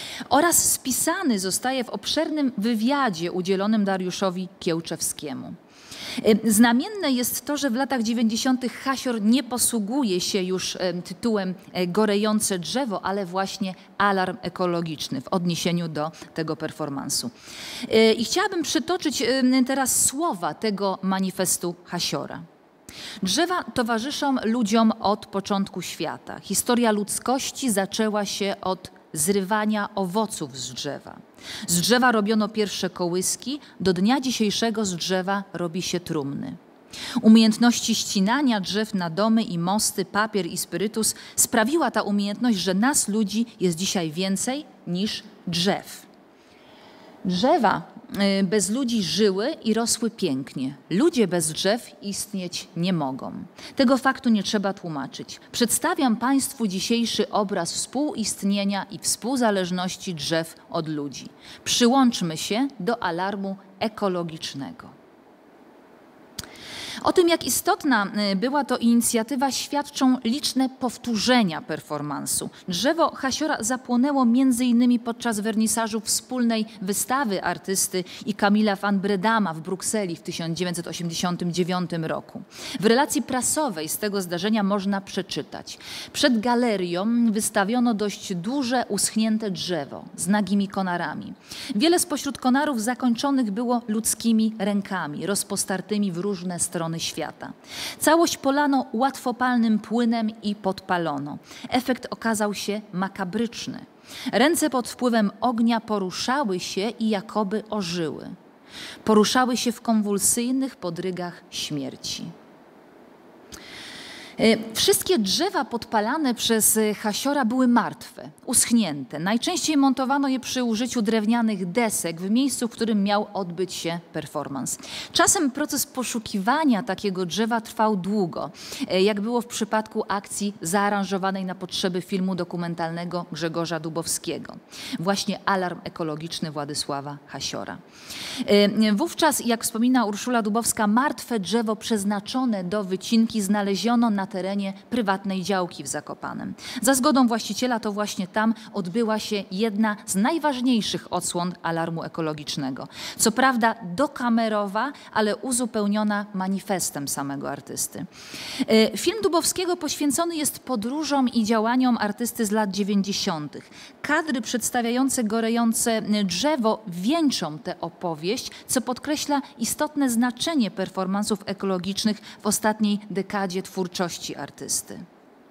oraz spisany zostaje w obszernym wywiadzie udzielonym Dariuszowi Kiełczewskiemu. Znamienne jest to, że w latach dziewięćdziesiątych Hasior nie posługuje się już tytułem Gorejące drzewo, ale właśnie Alarm ekologiczny w odniesieniu do tego performansu. I chciałabym przytoczyć teraz słowa tego manifestu Hasiora. Drzewa towarzyszą ludziom od początku świata. Historia ludzkości zaczęła się od zrywania owoców z drzewa. Z drzewa robiono pierwsze kołyski, do dnia dzisiejszego z drzewa robi się trumny. Umiejętności ścinania drzew na domy i mosty, papier i spirytus sprawiła ta umiejętność, że nas ludzi jest dzisiaj więcej niż drzew. Drzewa bez ludzi żyły i rosły pięknie. Ludzie bez drzew istnieć nie mogą. Tego faktu nie trzeba tłumaczyć. Przedstawiam Państwu dzisiejszy obraz współistnienia i współzależności drzew od ludzi. Przyłączmy się do alarmu ekologicznego. O tym, jak istotna była to inicjatywa, świadczą liczne powtórzenia performansu. Drzewo Hasiora zapłonęło między innymi podczas wernisażu wspólnej wystawy artysty i Kamila van Bredama w Brukseli w tysiąc dziewięćset osiemdziesiątym dziewiątym roku. W relacji prasowej z tego zdarzenia można przeczytać. Przed galerią wystawiono dość duże, uschnięte drzewo z nagimi konarami. Wiele spośród konarów zakończonych było ludzkimi rękami, rozpostartymi w różne strony świata. Całość polano łatwopalnym płynem i podpalono. Efekt okazał się makabryczny. Ręce pod wpływem ognia poruszały się i jakoby ożyły. Poruszały się w konwulsyjnych podrygach śmierci. Wszystkie drzewa podpalane przez Hasiora były martwe, uschnięte. Najczęściej montowano je przy użyciu drewnianych desek w miejscu, w którym miał odbyć się performans. Czasem proces poszukiwania takiego drzewa trwał długo, jak było w przypadku akcji zaaranżowanej na potrzeby filmu dokumentalnego Grzegorza Dubowskiego. Właśnie Alarm ekologiczny Władysława Hasiora. Wówczas, jak wspomina Urszula Dubowska, martwe drzewo przeznaczone do wycinki znaleziono na terenie prywatnej działki w Zakopanem. Za zgodą właściciela to właśnie tam odbyła się jedna z najważniejszych odsłon alarmu ekologicznego. Co prawda dokamerowa, ale uzupełniona manifestem samego artysty. Film Dubowskiego poświęcony jest podróżom i działaniom artysty z lat dziewięćdziesiątych. Kadry przedstawiające gorejące drzewo wieńczą tę opowieść, co podkreśla istotne znaczenie performansów ekologicznych w ostatniej dekadzie twórczości artysty.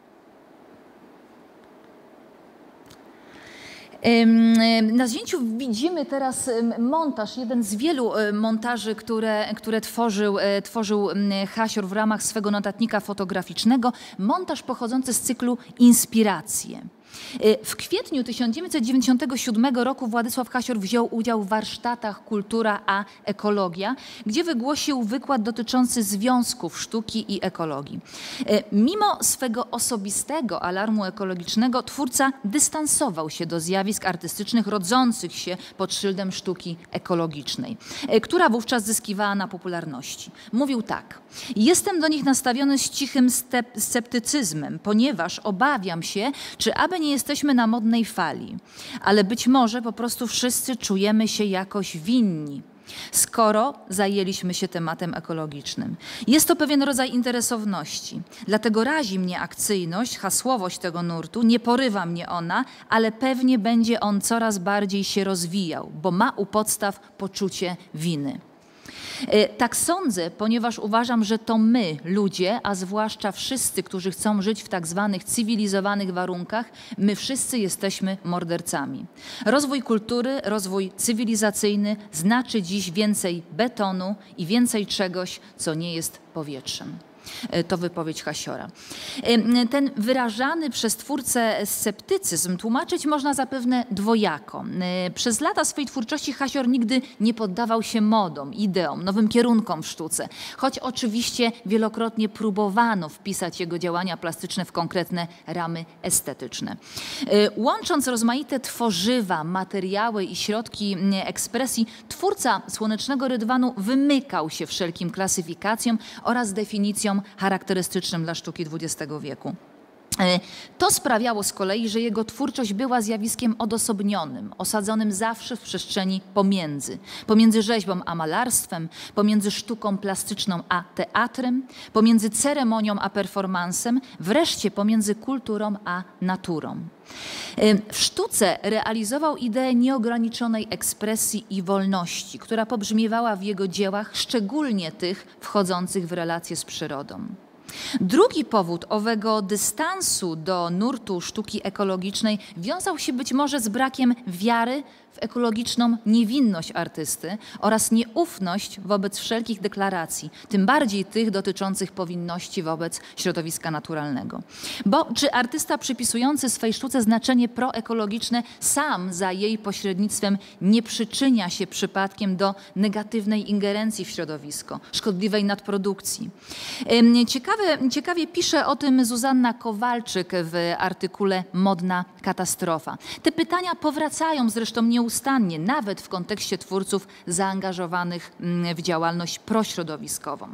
Na zdjęciu widzimy teraz montaż, jeden z wielu montaży, które, które tworzył, tworzył Hasior w ramach swego notatnika fotograficznego. Montaż pochodzący z cyklu Inspiracje. W kwietniu tysiąc dziewięćset dziewięćdziesiątego siódmego roku Władysław Hasior wziął udział w warsztatach Kultura a Ekologia, gdzie wygłosił wykład dotyczący związków sztuki i ekologii. Mimo swego osobistego alarmu ekologicznego twórca dystansował się do zjawisk artystycznych rodzących się pod szyldem sztuki ekologicznej, która wówczas zyskiwała na popularności. Mówił tak: jestem do nich nastawiony z cichym sceptycyzmem, ponieważ obawiam się, czy aby nie jesteśmy na modnej fali, ale być może po prostu wszyscy czujemy się jakoś winni, skoro zajęliśmy się tematem ekologicznym. Jest to pewien rodzaj interesowności. Dlatego razi mnie akcyjność, hasłowość tego nurtu, nie porywa mnie ona, ale pewnie będzie on coraz bardziej się rozwijał, bo ma u podstaw poczucie winy. Tak sądzę, ponieważ uważam, że to my, ludzie, a zwłaszcza wszyscy, którzy chcą żyć w tak zwanych cywilizowanych warunkach, my wszyscy jesteśmy mordercami. Rozwój kultury, rozwój cywilizacyjny znaczy dziś więcej betonu i więcej czegoś, co nie jest powietrzem. To wypowiedź Hasiora. Ten wyrażany przez twórcę sceptycyzm tłumaczyć można zapewne dwojako. Przez lata swojej twórczości Hasior nigdy nie poddawał się modom, ideom, nowym kierunkom w sztuce, choć oczywiście wielokrotnie próbowano wpisać jego działania plastyczne w konkretne ramy estetyczne. Łącząc rozmaite tworzywa, materiały i środki ekspresji, twórca Słonecznego Rydwanu wymykał się wszelkim klasyfikacjom oraz definicjom charakterystycznym dla sztuki dwudziestego wieku. To sprawiało z kolei, że jego twórczość była zjawiskiem odosobnionym, osadzonym zawsze w przestrzeni pomiędzy. Pomiędzy rzeźbą a malarstwem, pomiędzy sztuką plastyczną a teatrem, pomiędzy ceremonią a performansem, wreszcie pomiędzy kulturą a naturą. W sztuce realizował ideę nieograniczonej ekspresji i wolności, która pobrzmiewała w jego dziełach, szczególnie tych wchodzących w relacje z przyrodą. Drugi powód owego dystansu do nurtu sztuki ekologicznej wiązał się być może z brakiem wiary w ekologiczną niewinność artysty oraz nieufność wobec wszelkich deklaracji, tym bardziej tych dotyczących powinności wobec środowiska naturalnego. Bo czy artysta przypisujący swej sztuce znaczenie proekologiczne sam za jej pośrednictwem nie przyczynia się przypadkiem do negatywnej ingerencji w środowisko, szkodliwej nadprodukcji? Ciekawe, ciekawie pisze o tym Zuzanna Kowalczyk w artykule Modna katastrofa. Te pytania powracają zresztą nieustannie, nawet w kontekście twórców zaangażowanych w działalność prośrodowiskową.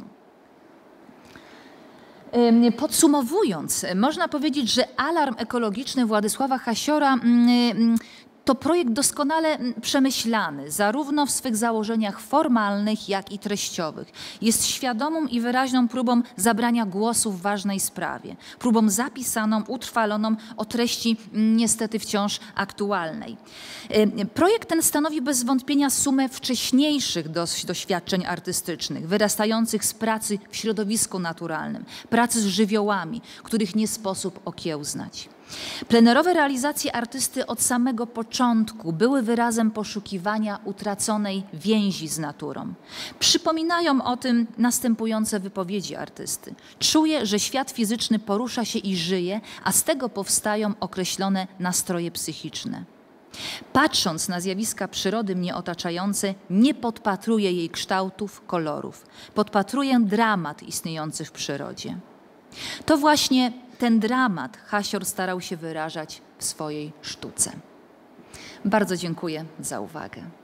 Podsumowując, można powiedzieć, że alarm ekologiczny Władysława Hasiora to projekt doskonale przemyślany, zarówno w swych założeniach formalnych, jak i treściowych. Jest świadomą i wyraźną próbą zabrania głosu w ważnej sprawie. Próbą zapisaną, utrwaloną o treści niestety wciąż aktualnej. Projekt ten stanowi bez wątpienia sumę wcześniejszych doświadczeń artystycznych, wyrastających z pracy w środowisku naturalnym, pracy z żywiołami, których nie sposób okiełznać. Plenerowe realizacje artysty od samego początku były wyrazem poszukiwania utraconej więzi z naturą. Przypominają o tym następujące wypowiedzi artysty. Czuję, że świat fizyczny porusza się i żyje, a z tego powstają określone nastroje psychiczne. Patrząc na zjawiska przyrody mnie otaczające, nie podpatruję jej kształtów, kolorów. Podpatruję dramat istniejący w przyrodzie. To właśnie ten dramat Hasior starał się wyrażać w swojej sztuce. Bardzo dziękuję za uwagę.